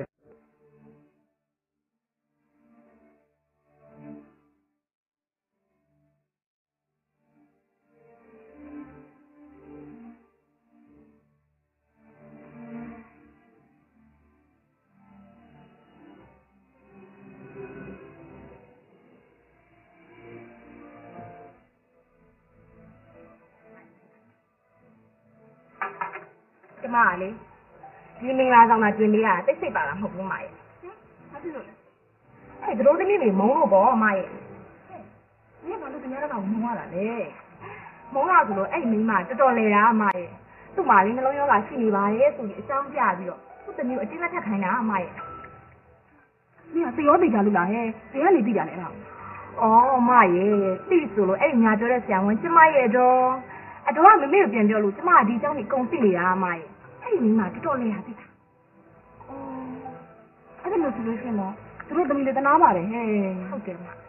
ကျမကလေဒီမင်္ဂလာဆောင်တာတွင်ပေးတာတိတ်ဆိတ်ပါလားမဟုတ်ဘူးမရဲ့ဘာဖြစ်လို့လဲအဲ့ဒရိုးသမီးတွေမုန်းလို့ပေါ့မရဲ့ဒီကဘာလို့တများတော့မုန်းရတာလဲမုန်းရဆိုလို့အဲ့မိန်းမတော်တော်လေတာမရဲ့သူ့မှာလေးနှလုံးရောဂါရှိနေပါတယ်ဆိုပြီးအကြောင်းပြပြီးတော့သူ့သမီးကိုအတင်းလက်ထပ်ခိုင်းတာမရဲ့ဒီကသေရောသိကြလို့လားဟဲ့သေကနေသိတာလေအဲ့ဒါအော်မရဲ့သိဆိုလို့အဲ့ညာပြောတဲ့ဆရာဝန်ကျမရဲ့တော့အတော်ကမမေကိုပြန်ပြောလို့ကျမကဒီအကြောင်းကြီးကုန်သိနေတာအမရဲ့အဲ့ဒီမိန်းမတော်တော်လေးဟာသိတာအော်အဲ့ဒါလို့ဆိုလို့ရှိရင်တော့သူတို့သမီးလေးတနာပါတယ်ဟဲ့ဟုတ်တယ်မ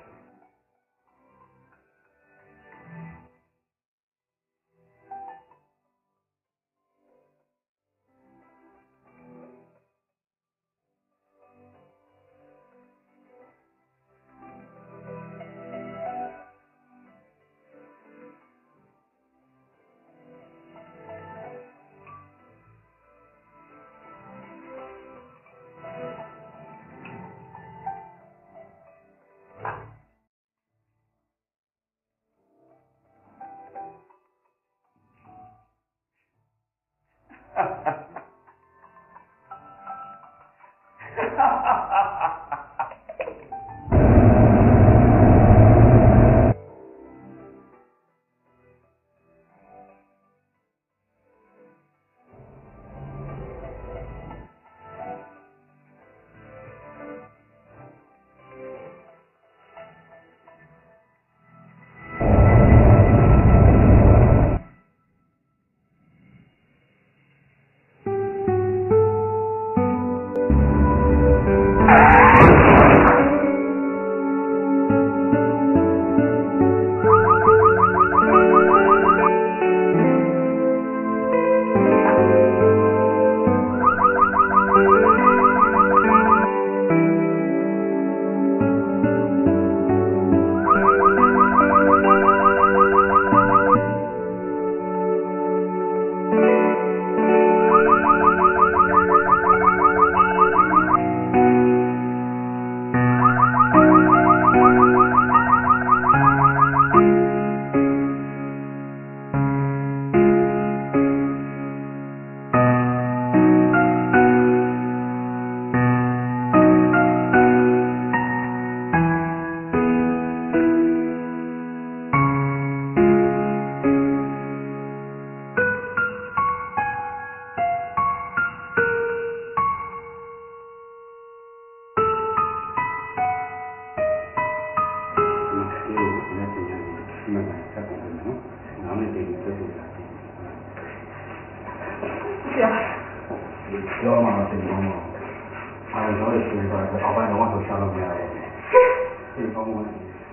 ပြောမှမသိဘူး။အားလုံးရဲ့ရှင်ပါတော့အပိုင်းတော့တော့ရှာလို့မရဘူး။ဒီကောင်းပါ့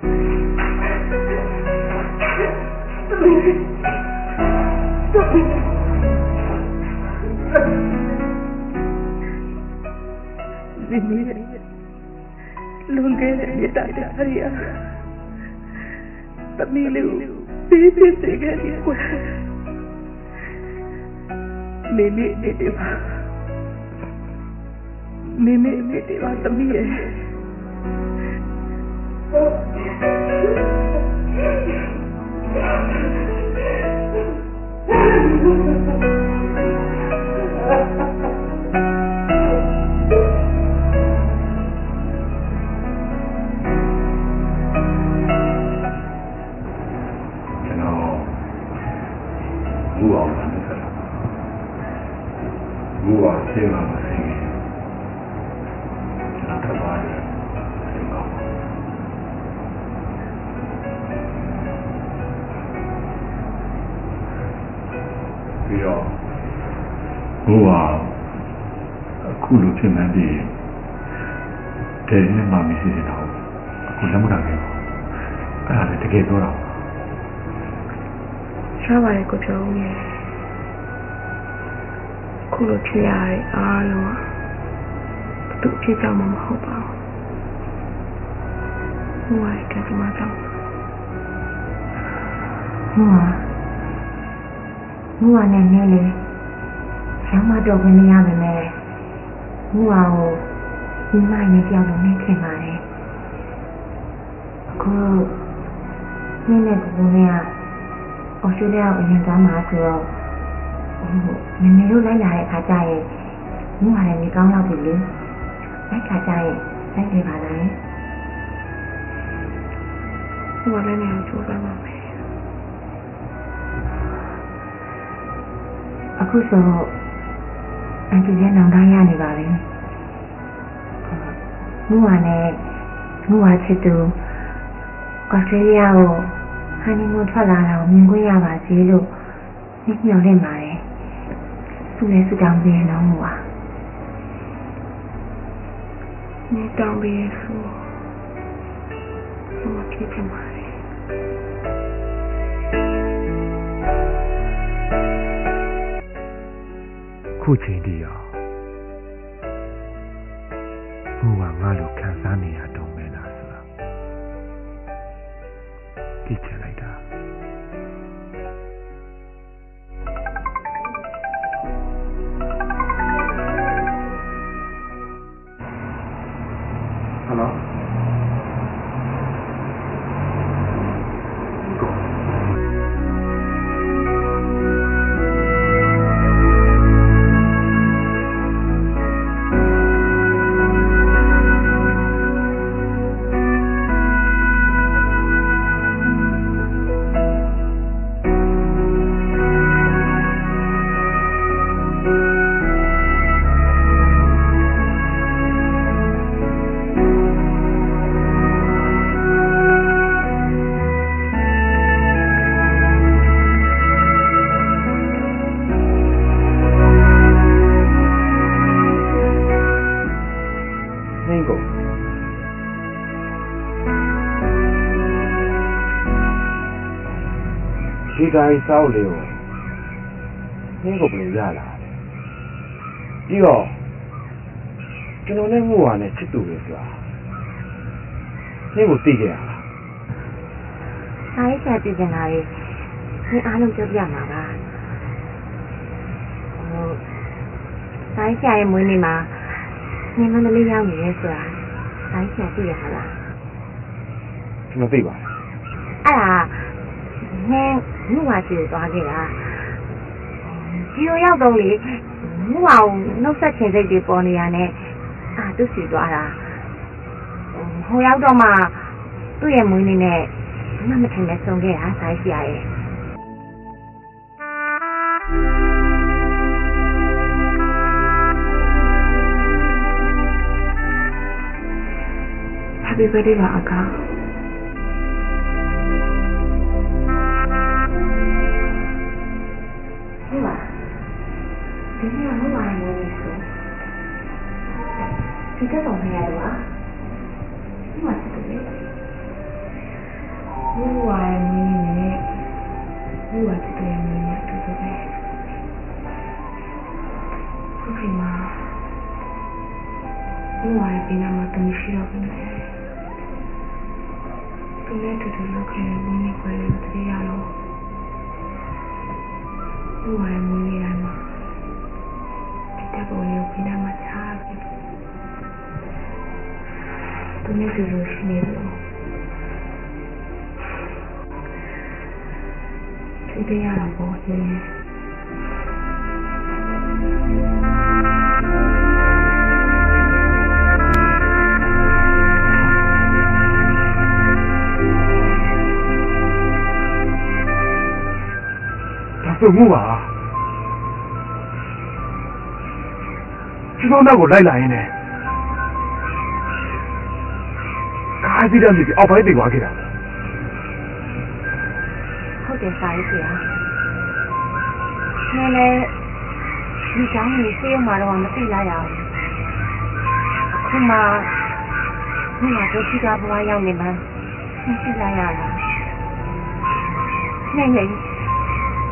။ဒီနေ့လုံခဲ့တဲ့ရတာတဟရိယာတမီးလေးကိုပေးပေးစေခဲ့တယ်ကွာမေမေနေတယ်ပါမေမေနေတယ်ပါတမီးရဲ့မူပါဆင်းလာမဆင်းရင်ကျွန်တော်တပါတယ်ဆင်းကောင်းပြီးတော့မူပါအခုလိုဖြစ်နေပြီတဲ့နေမှာမရှိတော့အခုလက်မထားခဲ့ဘူးအဲ့ဒါလည်းတကယ်ပြောတာရှ Sao vậy cô cháu nhỉ? Cô lúc chia ai à luôn à? Tụi chia cháu mà mà không bảo. Ngoài cái gì mà cháu? Mua mua này nè lì, sáng mà đâu bên nhà bên này, mua đi mai này theo đồng này thêm mà này. Cô nè nè cô nè, ở chỗ nào ở nhà ta mà rồi, nè nè lúc lấy lại cả trái, mua này mi cao lao bị lính, lấy cả trái, lấy cái bà đấy. Mua này nè chỗ cái mà mẹ. Aku so anh chị sẽ nằm đa nhà này vào đi. Mua này mua chết từ Australia rồi hai người muốn thoát ra là mình có nhà bà chị rồi nhích nhiều lên mà đấy. Su này su đang về nó mua. Nhích đang về su mua kia thêm mà. Khu trình đi à? Mua à ngã lúc khán giả này à đông bên à sao? Đi chơi lại đã. Hello. Khi cái sao liệu nên có bị ra là đi rồi cho nó nên mua này chết tụi rồi nên một tí cái à ai sẽ đi cái này nên ai cũng chấp nhận mà ba ai sẽ em mới này mà nên mà nó lấy nhau như thế rồi ai sẽ đi hả là nó tí bà à nghe nước ngoài chịu toa kìa chiềuရောက်တော့လေငူအောင်နှုတ်ဆက်ချင်စိတ်တွေပေါ်နေရနဲ့အာသူစီသွားတာဟိုရောက်တော့မှသူ့ရဲ့မွေးနေ့နဲ့မမထင်နဲ့ဆုံးခဲ့တာဆိုင်စီရရဲ့ Happy birthday ပါအကားဒီနေ့ကမဝိုင်းနေလို့ဆိုဒီကတော့မရတော့ဘူးမဆက်တယ်မဝိုင်းနေနေမဝိုင်းတယ်နေနေတူတူပဲခုခေတ်မှာမဝိုင်းဒီနာမတူရှိတော့ဘူးလေသူနဲ့တူတူလောက်ခဲ့တဲ့မိမိခွဲလို့တရားလို့မဝိုင်းနေနေရမှာပေါ်ရုပ်ပြနာမှာချားပြီသူနဲ့တူလို့ရှိနေလို့သူတရားတော့ပေါ်နေဒါဆိုမှုပါကျွန်တော်နောက်ကိုလိုက်လာရင်းနဲ့ကားစီးတဲ့လူကြီးအောက်ပိုင်းတိတ်သွားခဲ့တာဟုတ်တယ်ဆိုင်စီဟာနဲလေဒီကြောင့်ဒီစေးမှာတော့မသိလိုက်ရဘူးအခုမှဒီမှာတို့ရှိတာဘဝရောက်နေမှမသိလိုက်ရတာနေနေ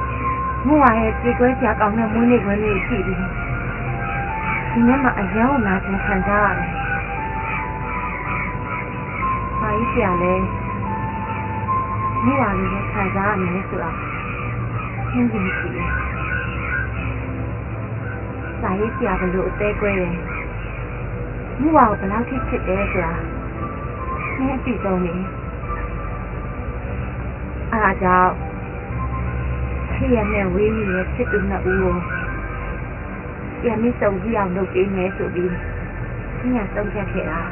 ငိုရရဲ့ကြေကွဲစရာကောင်းတဲ့မွေးနေ့ခွဲလေးရှိပြီဒီနေ့မှအယောင်နာကျင်ခံကြရတယ်။ဘာကြီးဆရာလဲငိုရလေးနဲ့ခံကြရမယ်ဆိုတာရှင်းရှင်းရှိတယ်။ဘာကြီးဆရာဘလို့အသေးကွဲတယ်ငိုရကိုဘယ်လောက်ထိဖြစ်တယ်ဆိုတာနည်းအပြည့်စုံနေ။အားကြောင့်ခေရနဲ့ဝေးနေတဲ့ဖြစ်သူနှစ်ဦးကိုပြန်ပြီးစုံကြည့်အောင်လုပ်ပေးမယ်ဆိုပြီးညံဆုံးဖြတ်ခဲ့တာ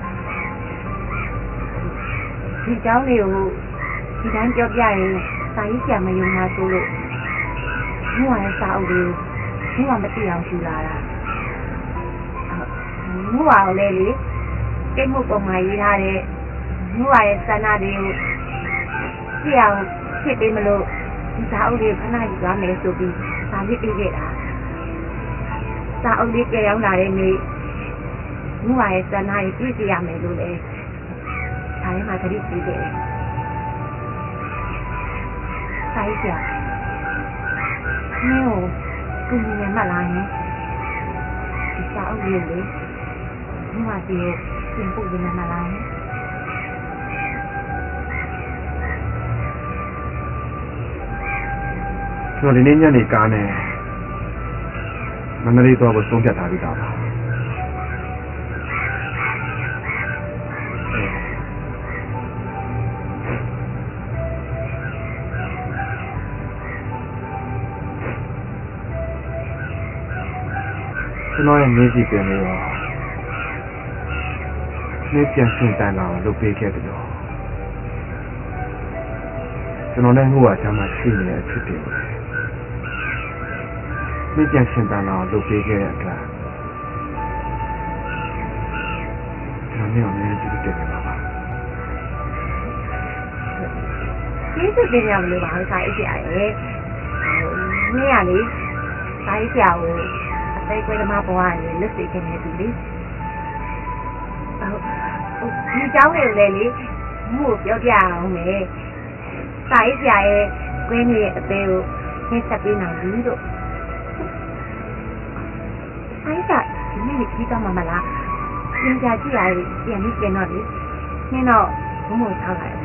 ဒီเจ้าလေးကိုဒီတိုင်းပြောပြရင်စာရေးဆရာမယုံမှာဆိုလို့ဘုရားရဲ့စာအုပ်လေးကိုဘုရားမသိအောင်ယူလာတာဘုရားကိုလည်းလေကိတ်မှုပုံမှာရေးထားတဲ့ဘုရားရဲ့စန္ဒလေးကိုကြည့်အောင်ဖြစ်ပေးမလို့ဒီစာအုပ်လေးခဏယူသွားမယ်ဆိုပြီးစာရေးပေးခဲ့တာစာအုပ်လေးကြောင်းလာတဲ့နေ့ဘုရားရဲ့စန္ဒလေးပြည့်စည်ရမယ်လို့လည်းဒါလည်းမှသတိပေးခဲ့တယ်စာရေးဆရာမင်းကိုကုညီနေမှလားယင်ဒီစာအုပ်လေးလေဘုရားကြီးရဲ့ပြင်ပို့နေမှလားယင်ကျွန်တော်ဒီနေ့ညနေကားနဲ့မန္တလေးသွားဖို့ဆုံးဖြတ်ထားပြီးသားပါကျွန်တော်ရဲ့နေစီပြန်နေတော့နေပြန်ရှင်တန်လာလုပ်ပေးခဲ့တယ်လို့ကျွန်တော်နဲ့ငို့အချမ်းမရှိနေတဲ့အဖြစ်တွေနေပြန်ရှင်တန်လာလုပ်ပေးခဲ့တဲ့အတွက်ကျွန်တော်နဲ့အမြဲတမ်းကြည့်နေပါပါကျေးဇူးတင်ရမလို့ပါစာရေးဆရာရဲ့မင်းရလေစာရေးဆရာကိုအသေးကွဲသမားဘဝရဲ့လက်စိတ်ကနေသူလေဟုတ်ဒီเจ้าလေးကိုလည်းလေမှုကိုပြောပြအောင်မယ်စာရေးဆရာရဲ့ကွင်းရဲ့အသေးကိုနှိစက်ပေးနိုင်ပြီလို့စာရေးဆရာဒီနေ့ကြီးတော့မှမလားပြင်ပြကြည့်ရရင်ပြန်ပြီးပြန်တော့လေနင်းတော့ဘုံမို့ထားလိုက်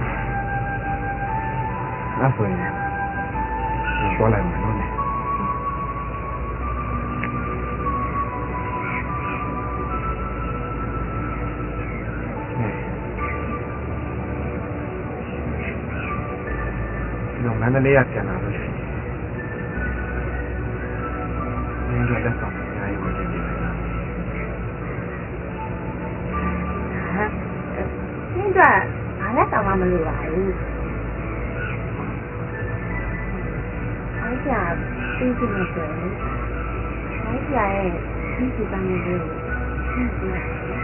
အဲ့ဆိုရင်ပေါ်လိုက်မယ်နော်မန္တလေးကပြန်လာလို့ရှိရင်ငါလည်းဆောင်နေရဝင်နေတယ်ဟာနင်းကဘာလဲတောင်းမှမလို့ပါဘူးအားကြပြီးပြီလို့ဆိုရင်အားကြရဲ့ဒီစုပန်းလေးကိုကြည့်ကြည့်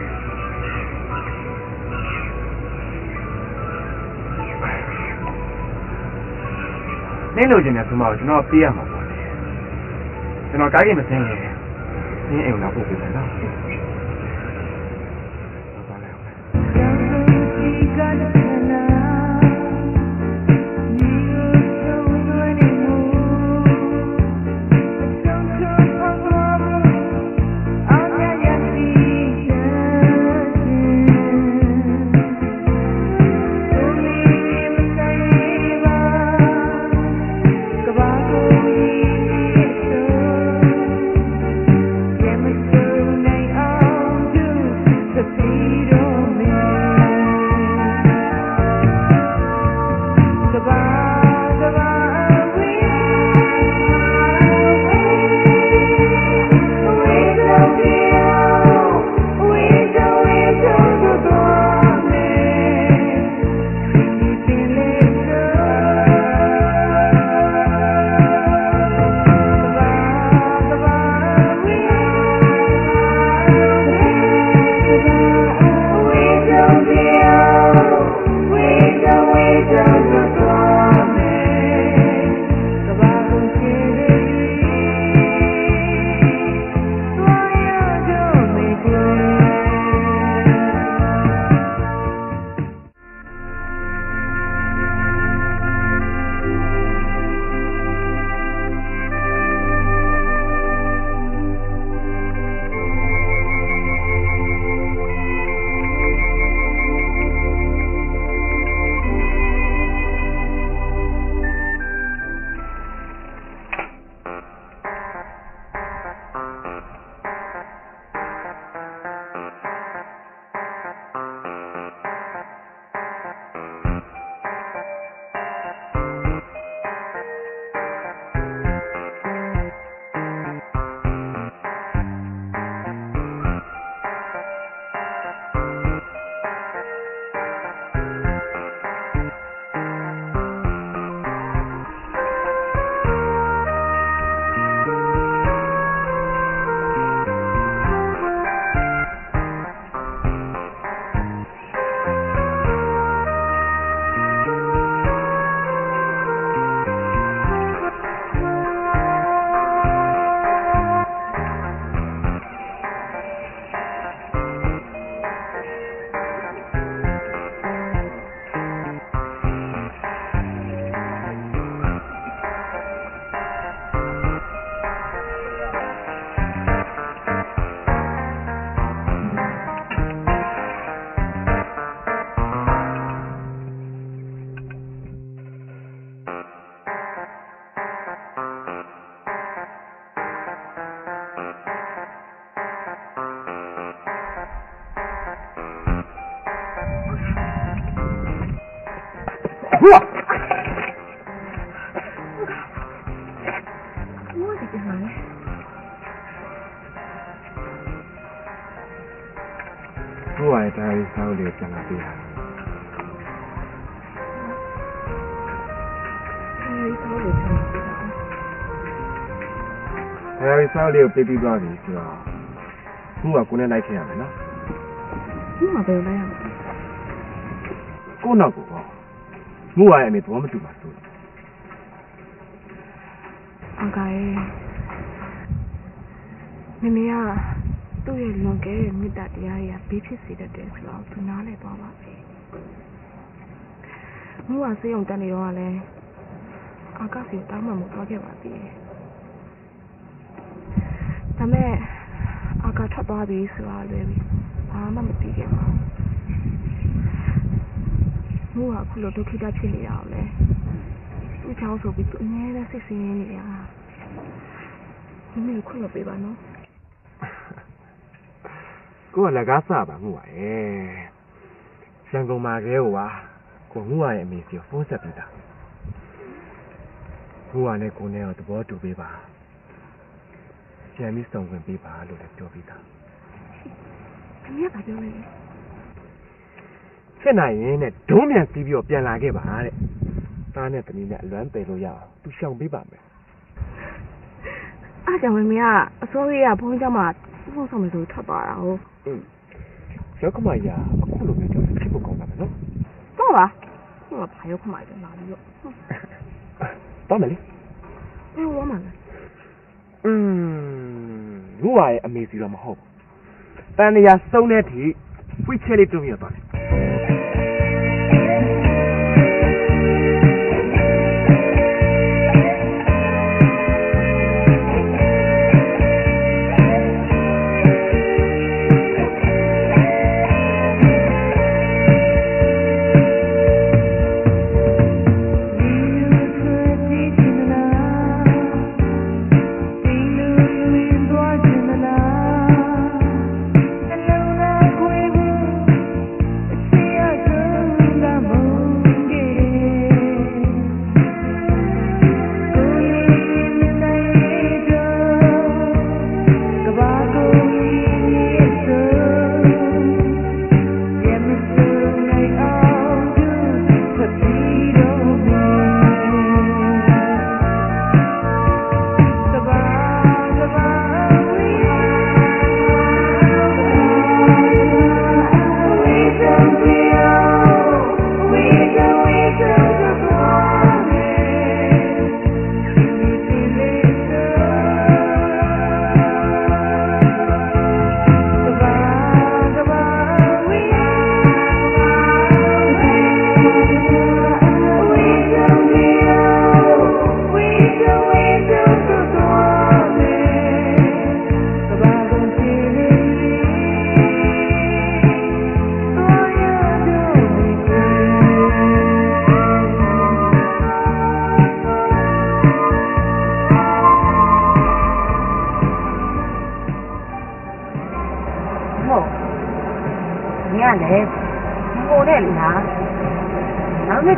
နေလို့ကျင်တဲ့သူမကိုကျွန်တော်ပေးရမှာပေါ့လေကျွန်တော်ကားကြီးမစင်းရင်နင်းအိမ်လာပို့ပေးမယ်နော်哇！ 我的天哪！ 我係帶你收你真係啲啊！ 帶你收你真係啲啊！ 帶你收你俾啲多啲先啊！我話姑娘嚟聽下咪啦。 我話俾你嚟啊！ 講到個。我話係咪多唔多嘛？ 阿介，妹妹啊，都係兩個人面對တရား呀，彼此是得တဲ့ဆိုတော့သူနားလဲသွားပါစေ။我話使用等你話咧，阿家是當晚冇သွားခဲ့ပါသေးတယ်။ဒါမဲ့阿家ထွက်သွားပြီဆိုတာလွယ်ပြီ။ဘာမှမသိခဲ့ပါဘူး။我話佢落到佢家ဖြစ်နေတာ咧，သူကြောက်ဆိုပြီးသူအများနဲ့စိတ်ဆင်းရဲနေတာ။မမေခွင့်မပေးပါနော်။ကိုကလည်းကားစပါမှုပါရဲ့။ရန်ကုန်မှာကလေးဟိုပါကိုငူရဲ့အမေစီကိုဖုန်းဆက်ပြီးသား။ငူကလည်းကိုနဲ့တော့သဘောတူပေးပါ။ကျန်ပြီးစုံဝင်ပေးပါလို့လည်းပြောပြီးသား။အမေကပြောနေတယ်။ဖြစ်နိုင်ရင်နဲ့ဒုံးမြန်စီးပြီးတော့ပြန်လာခဲ့ပါတဲ့။သားနဲ့တမီးနဲ့အလွမ်းပယ်လို့ရအောင်သူရှောင်ပေးပါမယ်။အားကြောင့်မမေကအစိုးရကဘုန်းကြီးကမှဖုန်းဆောင်မယ်ဆိုထွက်သွားတာဟုတ်။อืมရောက်ခမရအခုလိုမျိုးကြောင့်ဖြစ်ဖို့ကောင်းတာပဲနော်။တော့ပါ။ဟိုကဘာရောက်ခမလဲလာပြီးတော့။တော့မယ်လေ။ဘယ်ဝမ်းမှာလဲ။อืมငူရဲ့အမေစီတော့မဟုတ်ဘူး။တန်နေရစုံတဲ့ထိဖွေးချဲလေးတုံးရသွားတယ်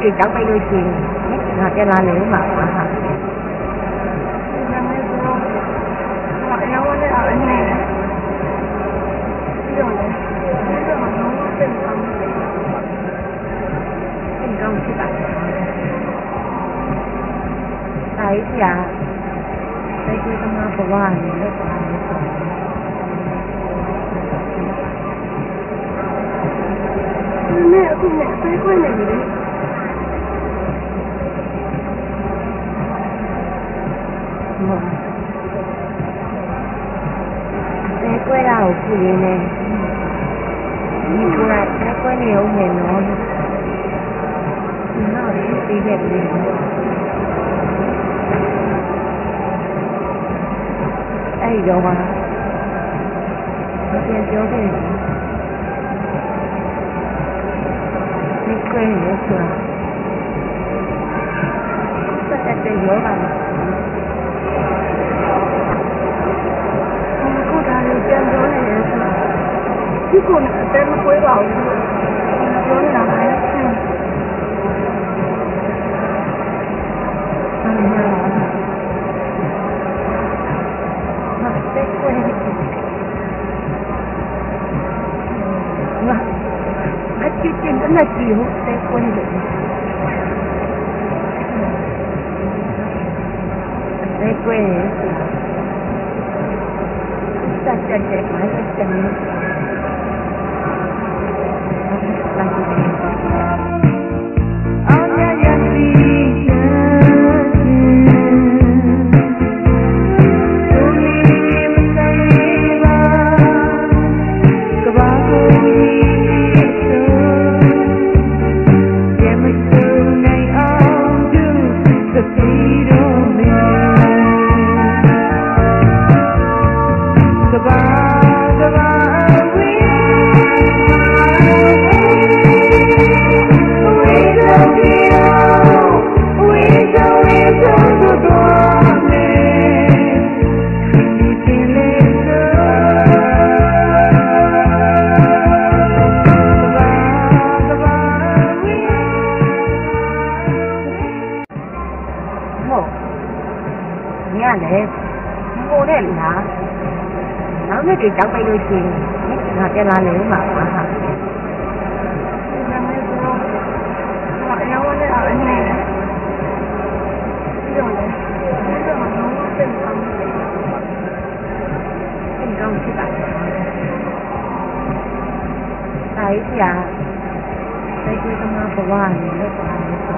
တွေတောက်ပိုက်လို့ရှိရင်ငါပြန်လာလေဦးမှာပါဟာအယောင်းနဲ့အားအနေနဲ့ပြီးတော့လည်းပြီးတော့တော့စိတ်ကောင်းတယ်စိတ်ကောင်းဖြစ်ပါဒါကြီးကစိတ်ကြီးကမှဘဝနဲ့လောက်ပါနေဆိုနဲ့အခုနဲ့ဆွဲခွင့်နေတယ်ဟုတ်အဲကွဲတာကိုခုရင်းနေဒီကွဲအဲကွဲနေအောင်မယ်နော်ဒီနောက်လေးသိခဲ့တယ်အဲ့ဒီတော့ပါပြန်ပြောခဲ့တယ်ဒီကွဲနေဆိုတာစက်တဲ့ရောပါကိုဒါလေးပြန်ပြောနေတယ်ဆိုတာဒီကိုနဲ့အသေးမကွဲပါဘူးပြောနေတာပါလေဆင်းအမေကမစက်ကွဲနေငါအချစ်တင်တဲ့ကြည့်ဟုတ်စက်ကွဲနေတယ်စက်ကွဲနေစက်တက်တဲ့မိုင်းစက်နေတွေတောက်ပိုက်လို့ရှိရင်ငါပြန်လာလေဦးမှာပါဟာအယောင်းနဲ့အားအနေနဲ့ပြီးတော့လည်းပြီးတော့တော့စိတ်ကောင်းတယ်စိတ်ကောင်းဖြစ်ပါဒါကြီးကစိတ်ကြီးကမှဘဝနဲ့လောက်ပါနေဆို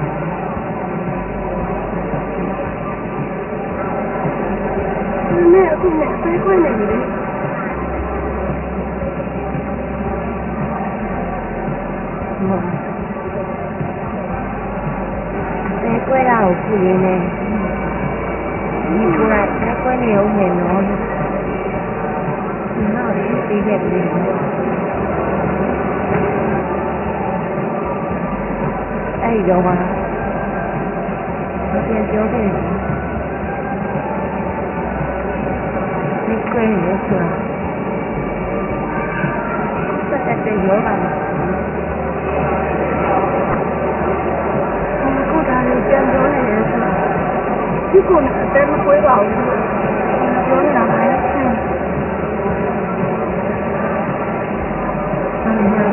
နဲ့အခုနဲ့ဆွဲခွင့်နေတယ်အဲကွဲတာကိုခုရင်းနေဒီကွဲအဲကွဲနေအောင်မယ်နော်ဒီနောက်လေးသိခဲ့တယ်အဲ့ဒီတော့ပါပြန်ပြောခဲ့တယ်ဒီကွဲနေဆိုတာစက်တဲ့ရောပါပြန်ပြောနေတယ်ဆိုတာဒီကိုနဲ့အသေးမကွဲပါဘူးပြောနေတာပါလေဆင်းအမေက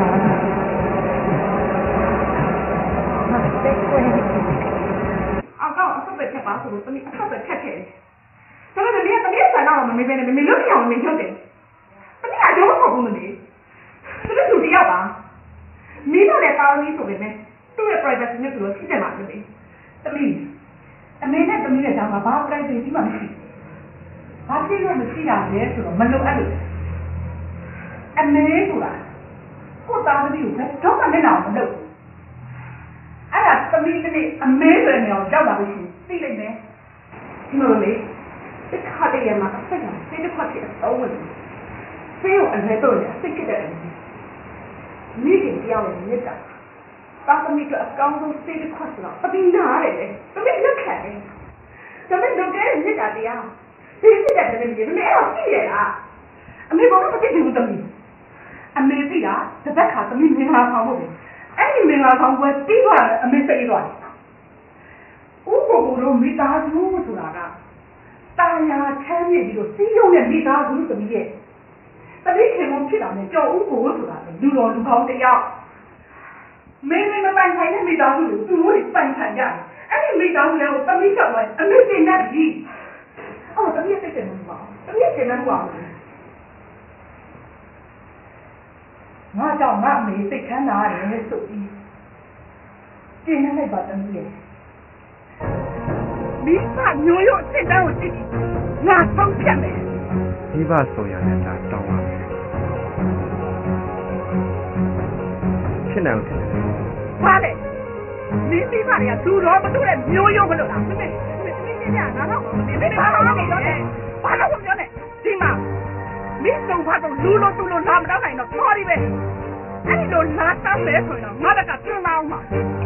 မစက်ကွဲနေအောက်ကအဆက်ပဲထက်ပါဆိုလို့တမီးအဆက်ပဲထက်ခဲ့တယ်ဒါပေမဲ့တမီးကတမီးဆန်တော့မမေးပဲနဲ့မမေးလို့ပြောင်းမမေးချုပ်တယ်တမီးကတော့မဟုတ်ဘူးမမေးသူတို့သူတယောက်ပါမင်းတို့လည်းကောင်းပြီဆိုပေမဲ့သူ့ရဲ့ privacy နဲ့သူတို့ဖြစ်တယ်မှာလေတမီးအမေနဲ့တမီးနဲ့တောင်မှဘာ privacy မှမရှိဘာဖြစ်လို့မရှိတာလဲဆိုတော့မလိုအပ်လို့အမေဆိုတာကိုသားသမီးကိုပဲတော့မှလည်းတော့မလုပ်အဲ့ဒါတမီးတစ်နေ့အမေဆိုတဲ့နေရာကိုရောက်လာလို့ရှိရင်သိလိုက်မယ်ဒီလိုလေတစ်ခါတည်းရမှာအဆက်ကောင်စိတ်တစ်ခွက်ဖြစ်အသုံးဝင်ဆေးကိုအလဲတော့စိတ်ကတဲ့မိခင်ပြောင်းနေနေတာတာသမီးကအကောင်းဆုံးစိတ်တစ်ခွက်ဆိုတော့အပြီးနားတယ်လေသမီးလက်ခံတယ်ဒါပေမဲ့လုံကဲမြစ်တာတရားဒီမြစ်တဲ့တမီးကလည်းအဲ့တော့ကြည့်ရလားအမေကတော့မသိဘူးသမီးအမေသိတာတစ်သက်ခါသမီးမင်္ဂလာဆောင်ဖို့ပဲအဲ့ဒီမင်္ဂလာဆောင်ပွဲပြီးသွားတယ်အမေစိတ်သွားတယ်ဥပ္ပကိုတို့မိသားစုဆိုတာကတာယာချမ်းမြေပြီးတော့စီးရုံးတဲ့မိသားစုသမီးရဲ့တတိခင်မဖြစ်တာနဲ့ကြောက်ဥပ္ပဆိုတာလေလူတော်လူကောင်းတယောက်မင်းမပိုင်ဆိုင်တဲ့မိသားစုကိုသူတို့ပိုင်ဆိုင်ရတယ်အဲ့ဒီမိသားစုလည်းသမီးကြောက်သွားအမေတင်တဲ့ကြီးအော်သမီးစိတ်တယ်မဟုတ်ပါဘူးသမီးတင်တဲ့မဟုတ်ပါဘူးငါကြောင့်ငါအမေစိတ်ချမ်းသာရတယ်ဆိုပြီးတင်နေလိုက်ပါသမီးရဲ့မိဘညို့ရို့စစ်တမ်းကိုကြည့်ငါဆုံးဖြတ်မယ်မိဘဆိုရတဲ့တာတောင်းပါမယ်ဖြစ်နေတယ်ဟာလေမိမိမတွေကသူတော်မတို့တဲ့မျိုးရိုးမလို့လားမင်းမင်းမင်းကြီးကငါတော့မင်းမင်းဘာလို့မပြောနဲ့ဘာလို့မပြောနဲ့ဒီမှာမင်းတို့ဘာတော့လူလို့သူလို့လာမတော့နိုင်တော့တော်ပြီပဲအဲ့ဒီလိုလာတတ်မယ်ဆိုရင်ငါတကပြန်လာအောင်ပါ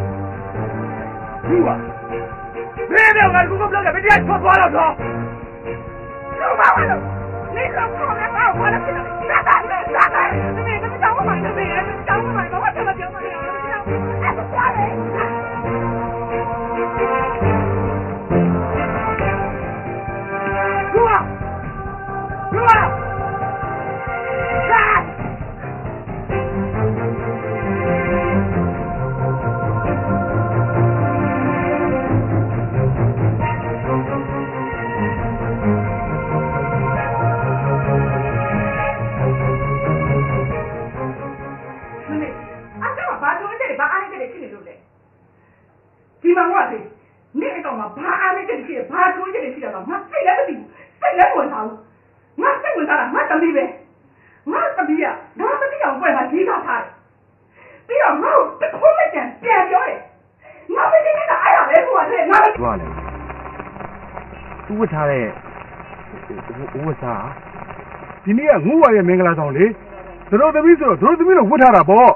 ဘူးပါဘယ်တော့ငါကူကဘလောက်ကဘယ်တရားထွက်သွားတော့တော့လူပါဘာလို့你老婆来把我的钱拿来，拿来！你那个找我买的没？找我买的，我怎么就买了？哎，不花嘞！给我，给我，来！ဒီမှာငါသိနေတော့ငါဘာအားနဲ့တည်းရှိတယ်ဘာတွေးချက်တွေရှိတယ်တော့ငါစိတ်လည်းမသိဘူးစိတ်လည်းဝင်ထားဘူးငါစိတ်ဝင်ထားတာငါသမီးပဲငါသမီးကငါသမီးအောင်ပွဲမှာကြီးထားထားတယ်ပြီးတော့ငါ့ကိုတခုမကြံပြန်ပြောတယ်ငါမသိနေတာအဲ့ဒါပဲကွာလေငါလည်းဘာလဲသူဝတ်ထားတဲ့ဝတ်စားဒီနေ့ကငိုးဝါရဲ့မင်္ဂလာဆောင်လေတို့သမီးဆိုတော့တို့သမီးတော့ဝတ်ထားတာပေါ့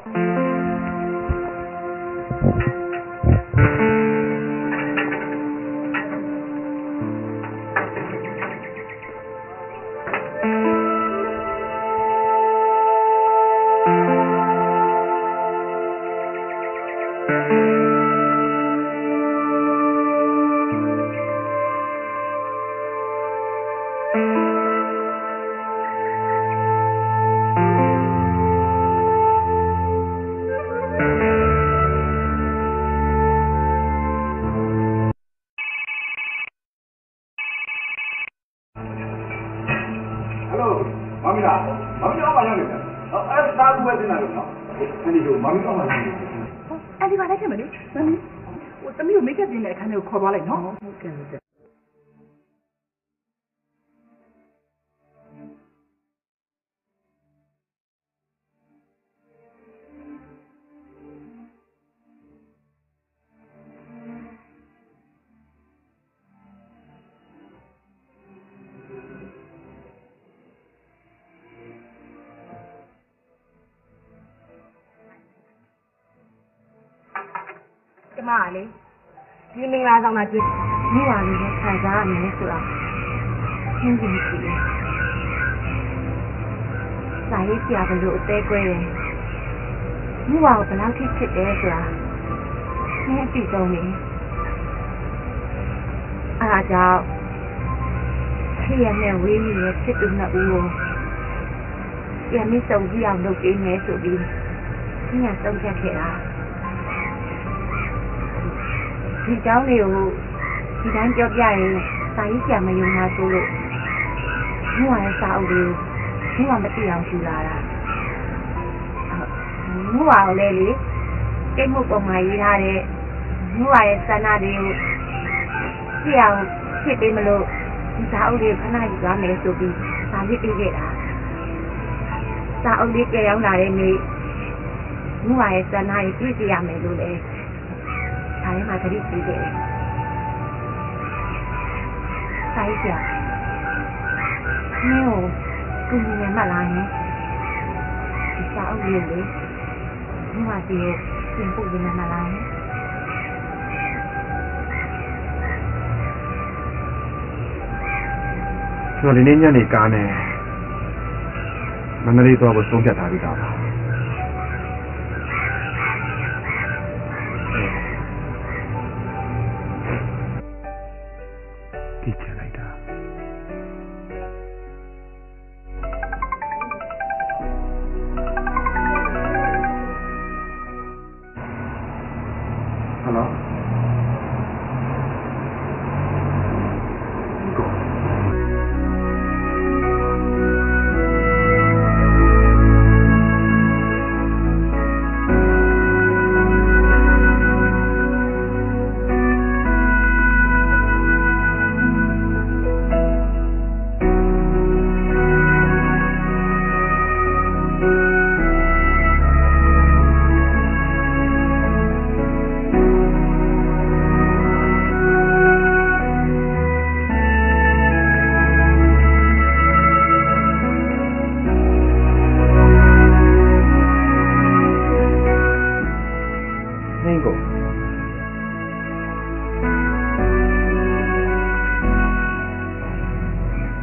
ခေါ်သွားလိုက်နော်ဟုတ်ကဲ့ဟုတ်ကဲ့ကျမလေဒီမင်္ဂလာဆောင်မှာကြည့်မိပါလေးနဲ့ခံစားရမယ်ဆိုတာရှင်းရှင်းကြည့်တယ်။စာရေးဆရာဘယ်လိုအသေးကွဲတယ်မိပါကိုဘယ်လောက်ထိဖြစ်တယ်ဆိုတာရှင်းအကြည့်ဆုံးနေ။အားကြောင့်ခေရနဲ့ဝေးရတဲ့ဖြစ်သူနှစ်ဦးကိုပြန်ပြီးစုံကြည့်အောင်လုပ်ပေးမယ်ဆိုပြီးညံ့ဆုံးဖြတ်ခဲ့တာဒီเจ้าလေးကိုဒီတိုင်းပြောပြရင်စာရေးဆရာမယုံတာဆိုလို့ဘုရားရဲ့စာအုပ်လေးကိုဘုရားမသိအောင်ယူလာတာဘုရားကိုလည်းလေကိတ်မှုပုံမှာရေးထားတဲ့ဘုရားရဲ့ဆန္ဒတွေကိုသိအောင်ဖြစ်ပေးမလို့ဒီစာအုပ်လေးခဏယူသွားမယ်ဆိုပြီးစာရေးပေးခဲ့တာစာအုပ်လေးကြောင်းလာတဲ့နေ့ဘုရားရဲ့ဆန္ဒကြီးပြည့်စုံရမယ်လို့လည်းဒါလည်းမှသတိပေးခဲ့တယ်။စာရေးဆရာမင်းကိုကူညီနေမှလားယင်ဒီစာအုပ်လေးလေဘုရားစီရဲ့ပြင်ပို့နေမှလားယင်ကျွန်တော်ဒီနေ့ညနေကားနဲ့မန္တလေးသွားဖို့ဆုံးဖြတ်ထားပြီးသားပါ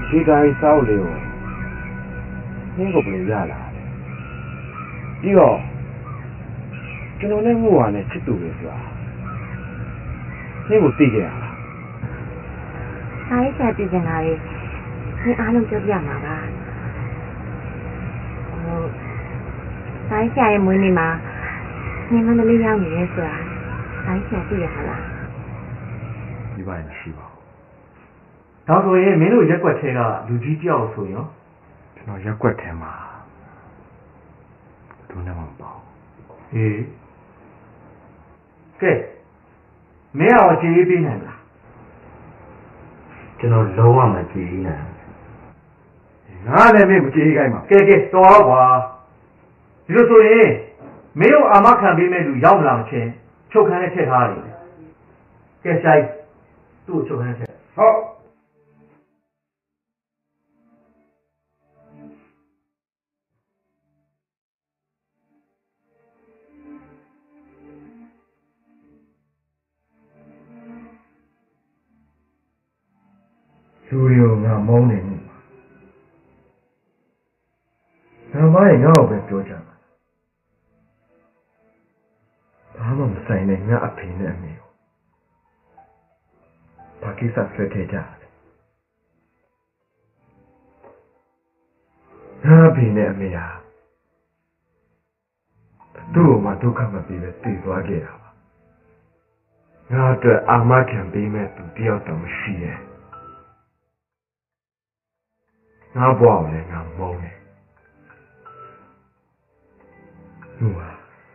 ဒီတိုင်းစောက်လေးကိုနင်းကိုဘယ်လိုရလာလဲပြီးတော့ကျွန်တော်နဲ့ငို့ရနဲ့ချစ်သူပဲဆိုတာနင်းကိုသိခဲ့ရလားအားရပြည့်နေတာလေဒီအားလုံးပြောပြမှာပါဟိုတိုင်းချရဲ့မွေးနေ့မှာနေမန္တလေးရောက်နေရဲဆိုတာတိုင်းချသိရဟာလားဒီပိုင်းမရှိပါဘူးဒါဆိုရင်မင်းတို့ရက်ွက်ထဲကလူကြီးတယောက်ဆိုရင်ကျွန်တော်ရက်ွက်ထဲမှာဘယ်သူမှမပေါ့အေးကဲမင်းအောင်ကြည်ပေးနိုင်လားကျွန်တော်လုံးဝမကြည်နိုင်ငါလည်းမင်းမကြည်ခိုင်းပါကဲကဲတော်ကွာဒီလိုဆိုရင်မင်းတို့အာမခံပေးမဲ့လူရောက်လာချင်းချုပ်ခန်းနဲ့ထည့်ထားရတယ်ကဲဆိုင်သူ့ချုပ်ခန်းနဲ့ထည့်ဟုတ်လူရောငါမောင်းနေမှုငါမရဲ့ငါ့ကိုပဲပြောကြမှာဘာမှမဆိုင်နဲ့ငါအဖေနဲ့အမေကိုဘာကိစ္စဆွဲထည့်ကြတယ်ငါအဖေနဲ့အမေဟာသူ့ကိုမှဒုက္ခမပေးပဲတည်သွားခဲ့တာပါငါအတွက်အာမခံပေးမဲ့သူတယောက်တော့မရှိရဲ့ငါဘွားကိုလည်းငါမုန်းတယ်ဟုတ်ပါ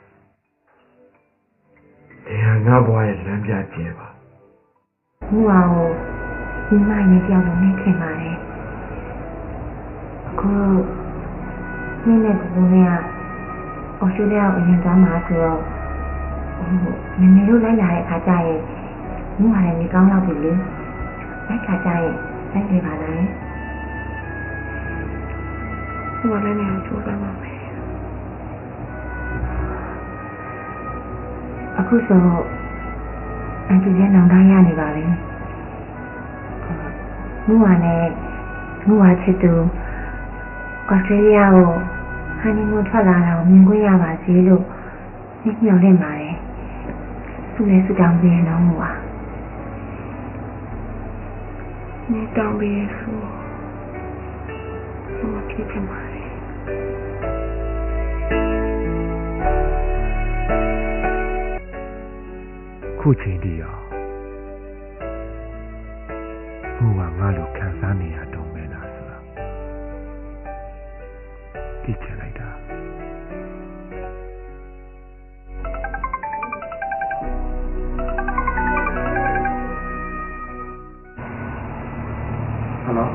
ဒီဟာငါဘွားရဲ့လမ်းပြကျဲပါဟိုအောင်ဒီမိုင်းနဲ့ကြောက်လို့နေခင်ပါတယ်အခုနင်းနဲ့ကိုကအော်စတြေးလျအရင်ကမှဆိုတော့ဟိုနင်းနေလို့လိုက်လာတဲ့အခါကျရင်ဟိုကလည်းနေကောင်းတော့ပြီလေလိုက်ခါကျရင်လိုက်နေပါလားဟိုလည်းနေအောင်ကြိုးစားပါမယ်အခုဆိုအန်တီရဲ့နောင်တရနေပါပြီငူဝါနဲ့ငူဝါချစ်သူအော်စတြေးလျကိုဟန်နီမွန်းထွက်လာတာကိုမြင်ခွင့်ရပါစေလို့ညှိနှော်နေပါတယ်သူလည်းစတောင်းပြီးတော့ငူဝါနေတောင်းပြီးဆိုဘာဖြစ်ဖြစ်မှာလဲခုချိန်တည်းရောဟိုကငါလိုခံစားနေရတော့မယ်လားဆိုတာသိချင်လိုက်တာဟယ်လို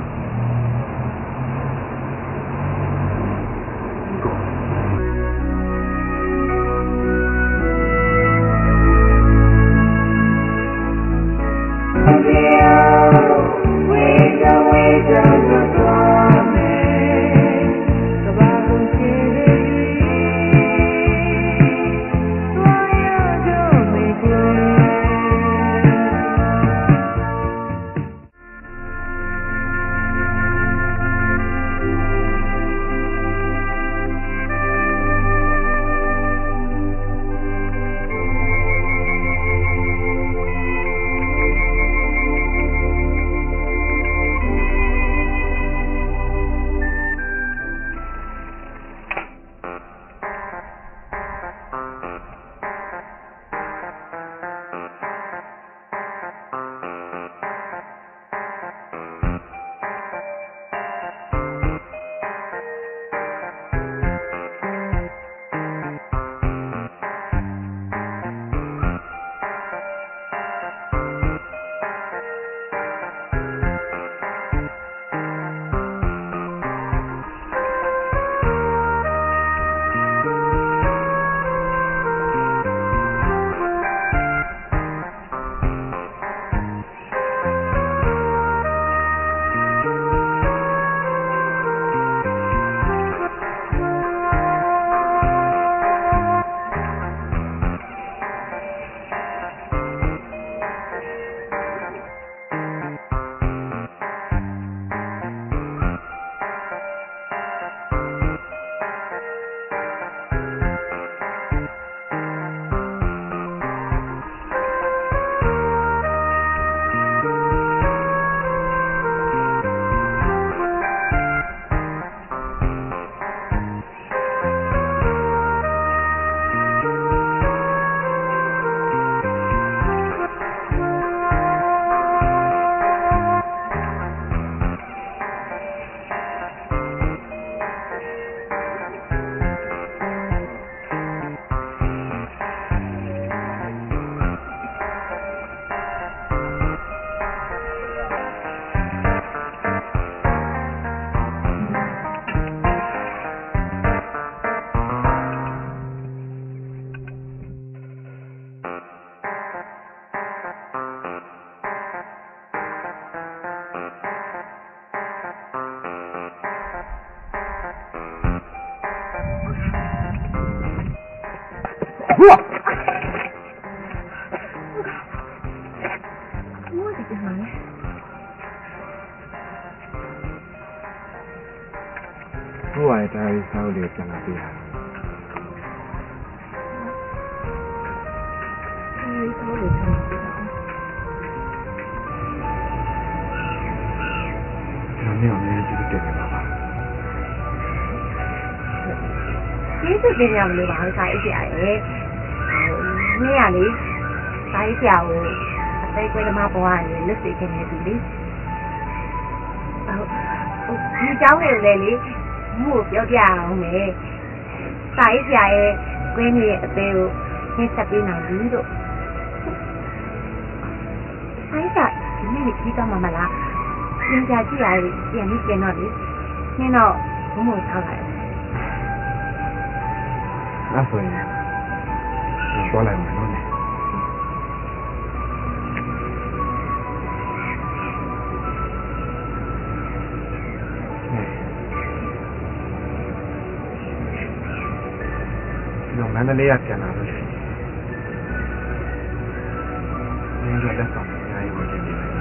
ကိုယ့်ရဲ့ဒါရီစာအုပ်လေးပြန်လာပြရအဲဒီတော့လည်းပြန်လာပြတာကျွန်တော်လည်းလည်းဒီလိုတက်နေပါပါကျေးဇူးတင်ရမလို့ပါစာရေးဆရာရဲ့ဟိုနေ့ကလေစာရေးဆရာကိုအသိကွဲသမားပေါ်ကနေလက်စိတ်ခင်နေသူလေဟုတ်ဒီเจ้าနေလေလေမှုကိုပြောပြအောင်မယ်စာရေးဆရာရဲ့ကွဲနေတဲ့အသေးကိုနှိစက်ပေးနိုင်ပြီလို့စာရေးဆရာဒီနေ့ကြီးတော့မှမလားသင်ကြားကြည့်ရပြန်ပြီးပြန်တော့လေနင်းတော့ဘုံမို့ထားလိုက်အဲ့ဆိုရင်တော့လိုက်မယ်နော်မန္တလေးကပြန်လာလို့ရှိရင်ဒီလိုလက်ဆောင်အများကြီးဝယ်ပေးနေတယ်။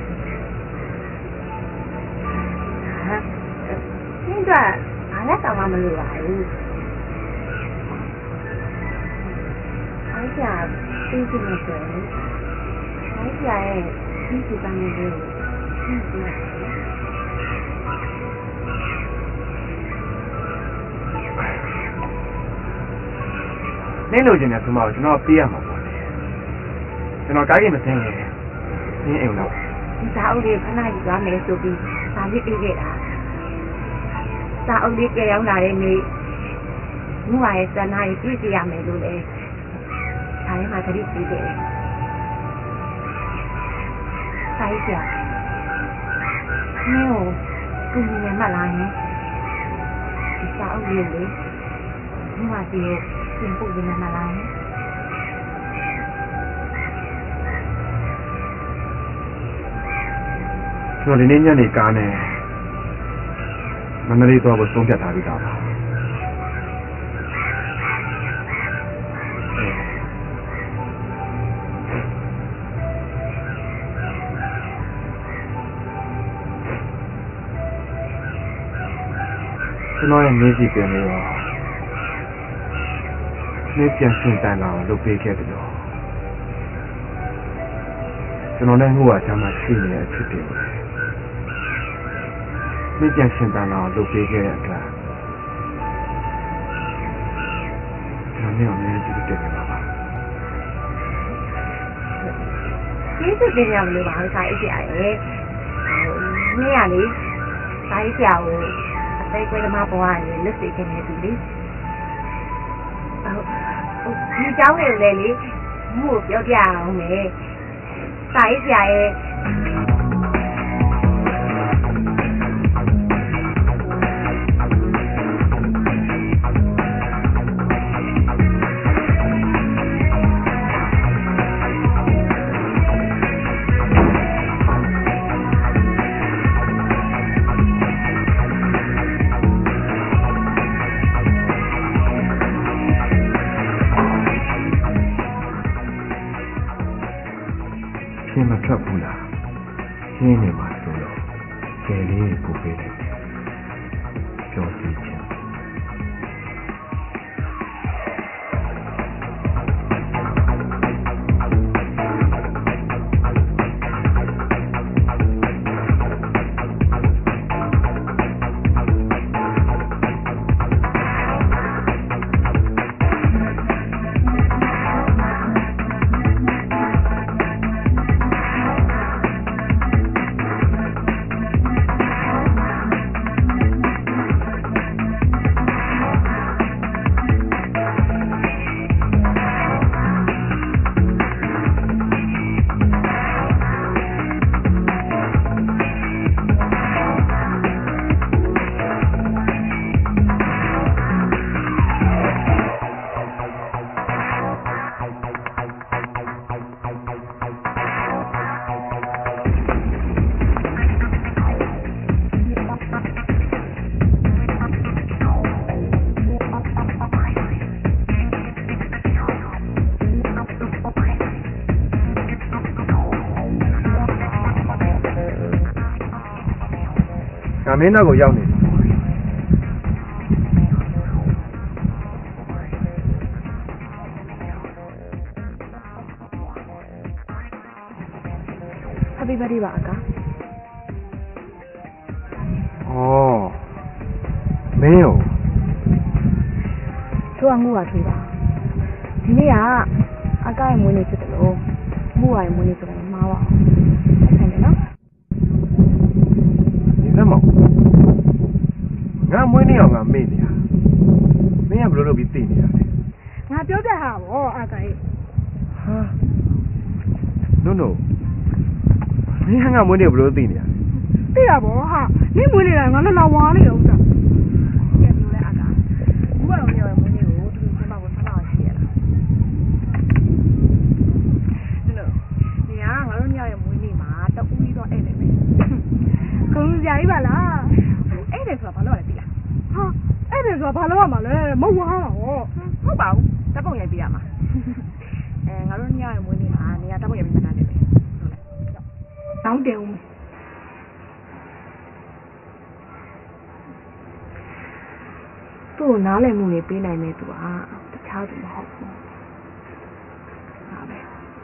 ဟာ။ဒီကအားလက်ဆောင်မှမလို့ပါဘူး။အားကြပြီးစီနေတယ်။အားကြရဲ့ဒီစီပန်းလေးကိုကြည့်ကြည့်နင်းလို့ကျင်တဲ့သူမကိုကျွန်တော်ပေးရမှာပေါ့လေကျွန်တော်ကားကြီးမသိရင်နင်းအိမ်တော့ဒီစာအုပ်လေးခဏယူသွားမယ်ဆိုပြီးစာလေးပေးခဲ့တာစာအုပ်လေးကြရောက်လာတဲ့နေ့ဘုရားရဲ့စံနာကြီးပြည့်စည်ရမယ်လို့လေဒါလည်းမှသတိပေးခဲ့တယ်စာရေးဆရာနင်းကိုကုညီနေမှလားယင်ဒီစာအုပ်လေးလေဘုရားစီရဲ့ပြင်ပို့နေမှလားကျွန်တော်ဒီနေ့ညနေကားနဲ့မန္တလေးသွားဖို့ဆုံးဖြတ်ထားပြီးသားပါကျွန်တော်ရဲ့နေစီပြန်လို့ရောနေ့ပြန်ရှင်တန်လာလုပ်ပေးခဲ့တယ်လို့ကျွန်တော်လည်းငို့အချမ်းမရှိနေတဲ့အဖြစ်တွေနေ့ပြန်ရှင်တန်လာလုပ်ပေးခဲ့တဲ့အတွက်ကျွန်တော်လည်းဒီလိုတက်နေပါပါကျေးဇူးတင်ရမလို့ပါစာရေးဆရာရဲ့ဟိုနေ့ကလေစာရေးဆရာကိုအသိကွဲသမားပေါ်ကနေလက်စိတ်ခင်နေသူလေဟုတ်ဒီเจ้าနေလေလေမှုကိုပြောပြအောင်မယ်စာရေးဆရာရဲ့မထွက်ဘူးလားရှင်းနေမှာဆိုတော့ကျယ်လေးကိုပေးလိုက်တယ်ပြောစီချင်မင်းတော့ကိုရောက်နေ快啲吧，阿家。 哦，没有。 ဆိုအောင်ငူပါထွေးပါဒီနေ့ကအကရဲ့မွေးနေ့ဖြစ်တယ်လို့ငူရဲ့မွေးနေ့ဆိုတော့မှားပါအောင်ဆိုင်တယ်နော်你怎么？俺没你要俺没你啊，没也不知道比对你啊。 ငါပြောပြဟာဗောအာကိုင်哈 ，no no，你看俺没你不知道对你啊。 သိရဗောဟာနေမွေးနေတာငါလည်းလာဝါနေဥစ္စာကဲလို့လဲအကာငူကတော့မြော်ရဲ့မွေးနေ့ကိုသူတို့ကျင်းပဖို့ဆန္ဒရှိရလားနော်နေကငါတို့မြော်ရဲ့မွေးနေ့မှာတဦးကြီးတော့အဲ့တယ်ပဲခုံးကြကြီးပါလားအဲ့တယ်ဆိုတာဘာလို့လဲသိလားဟာအဲ့ဒါဆိုဘာလို့ရမှာလဲမဟုတ်ဝါတာဟောဟုတ်ပါဘူးတပ်ပုံရိုက်ပြရမှာအဲငါတို့ညရဲ့မွေးနေ့မှာနေကတပ်ပုံရိုက်ပြမှန်းတယ်ပဲဟုတ်လားတောင်းတယ်ဦးသူ့ကိုနားလည်မှုတွေပေးနိုင်မဲ့သူကတခြားသူမဟုတ်ဘူးဟာပဲ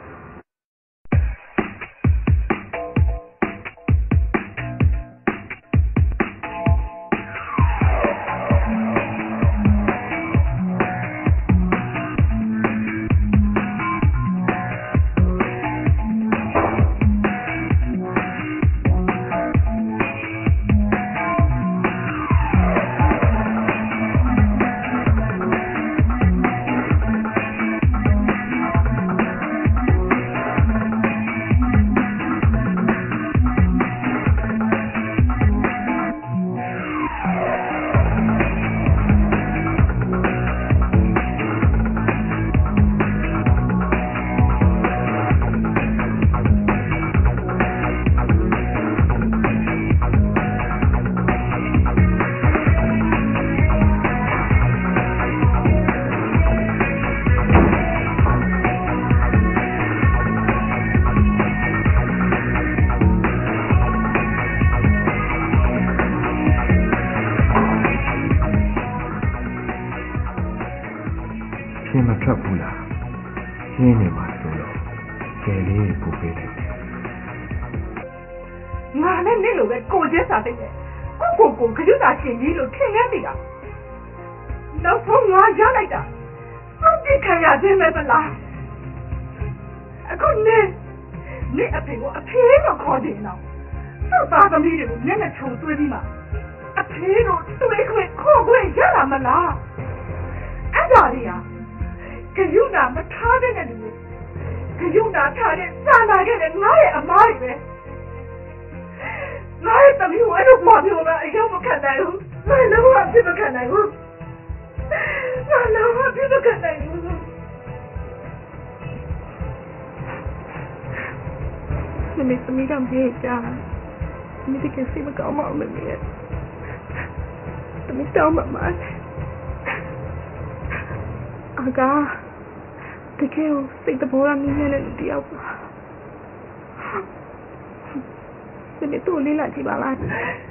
ရှင်မထွက်ဘူးလားရှင်းနေပါဆိုတော့ကျယ်လေးကိုပေးလိုက်တယ်ငါနဲ့နင့်လိုပဲကိုကျဲစာသိတယ်ကိုကိုကိုခရုတာရှင်ကြီးလို့ထင်နေနေတာနောက်ဆုံးငါရလိုက်တာစောင့်ကြည့်ခံရခြင်းပဲမလားအခုနေနေအဖေကိုအဖေလို့ခေါ်တယ်နော်စောက်သားသမီးတွေကိုမျက်နှာချုံသွေးပြီးမှအဖေလို့တွေးခွင့်ခေါ်ခွင့်ရလာမလားအဲ့ဒါတွေဟာခရုနာမထားတဲ့နဲ့တူခရုနာထားတဲ့စာနာခဲ့တဲ့ငါရဲ့အမားတွေပဲငါရဲ့သမီးကိုအဲ့လိုပေါ်ပြောတာအရောက်မခံနိုင်ဘူးငါလည်းဘာဖြစ်မခံနိုင်ဘူးငါလည်းဘာဖြစ်မခံနိုင်ဘူးမမေသမီးကပြေးကြမင်းတကယ်စိတ်မကောင်းပါဘူးမမေသမီးတောင်းပါမအကားတကယ်စိတ်တဘောရမြင်နေတဲ့လူတယောက်ပါဒီနေ့တို့လေးလာကြည့်ပါလား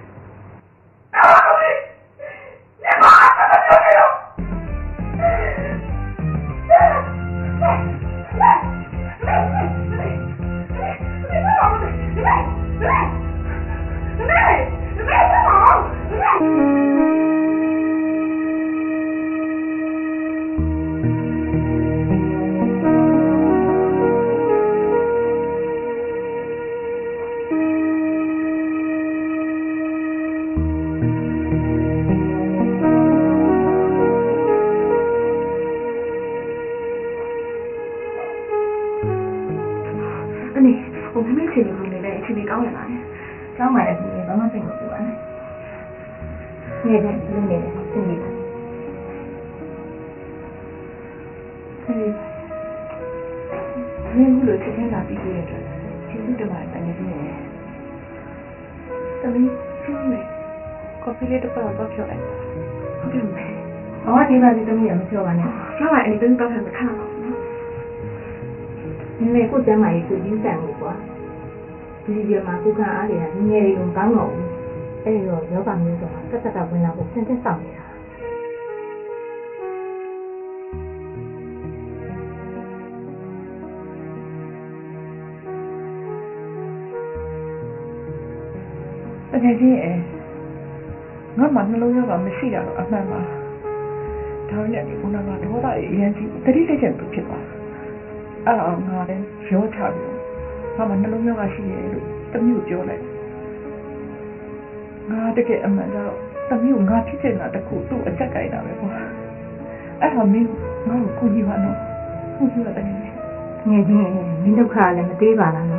ကျောင်းမှာလည်းဒီနေ့ဘာမှစိတ်မပူပါနဲ့။နေတယ်လူနေတယ်စိတ်နေတယ်။အဲဒီမင်းတို့ချက်ချင်းလာပြီးပြည့်တဲ့အတွက်ကျေးဇူးတင်ပါတယ်တကယ်ကြီးနေတယ်။သမီးကျူးမယ်။ကော်ဖီလေးတစ်ပတ်တော့ဖြောလိုက်။ဟုတ်ကဲ့မယ်။ဘာမှဒီမှာဒီသမီးရမဖြောပါနဲ့။ကျောင်းမှာအဲ့ဒီသမီးတော့မခံပါဘူး။နင်လည်းကိုယ်ကျမ်းမာရေးကိုရင်းဆန်လို့ကွာ။ဒီဒီမှာကိုကအားတွေကငငယ်လေးလုံးကောင်းတော့ဘူးအဲ့ဒီတော့ယောဂမျိုးဆိုတာတက်တက်တက်ဝင်လာဖို့ဆင်သက်ဆောင်နေတာငယ်ချင်းရဲ့ငါမှနှလုံးရောဂါမရှိတာတော့အမှန်ပါဒါနဲ့ဒီကုနာကတော့ဒေါသအရင်ကြီးတတိလက်ချက်သူဖြစ်သွားအဲ့တော့ငါလည်းရောချပြီးငါမှနှလုံးရောဂါရှိတယ်လို့တမျိုးပြောလိုက်ငါတကယ်အမှန်တော့တမျိုးငါဖြစ်ချင်တာတခုသူ့အချက်ကြိုက်တာပဲကွာအဲ့တော့မင်းငါ့ကိုကူညီပါနော်ကူညီရတယ်ငယ်ချင်းမင်းဒုက္ခလည်းမသေးပါလား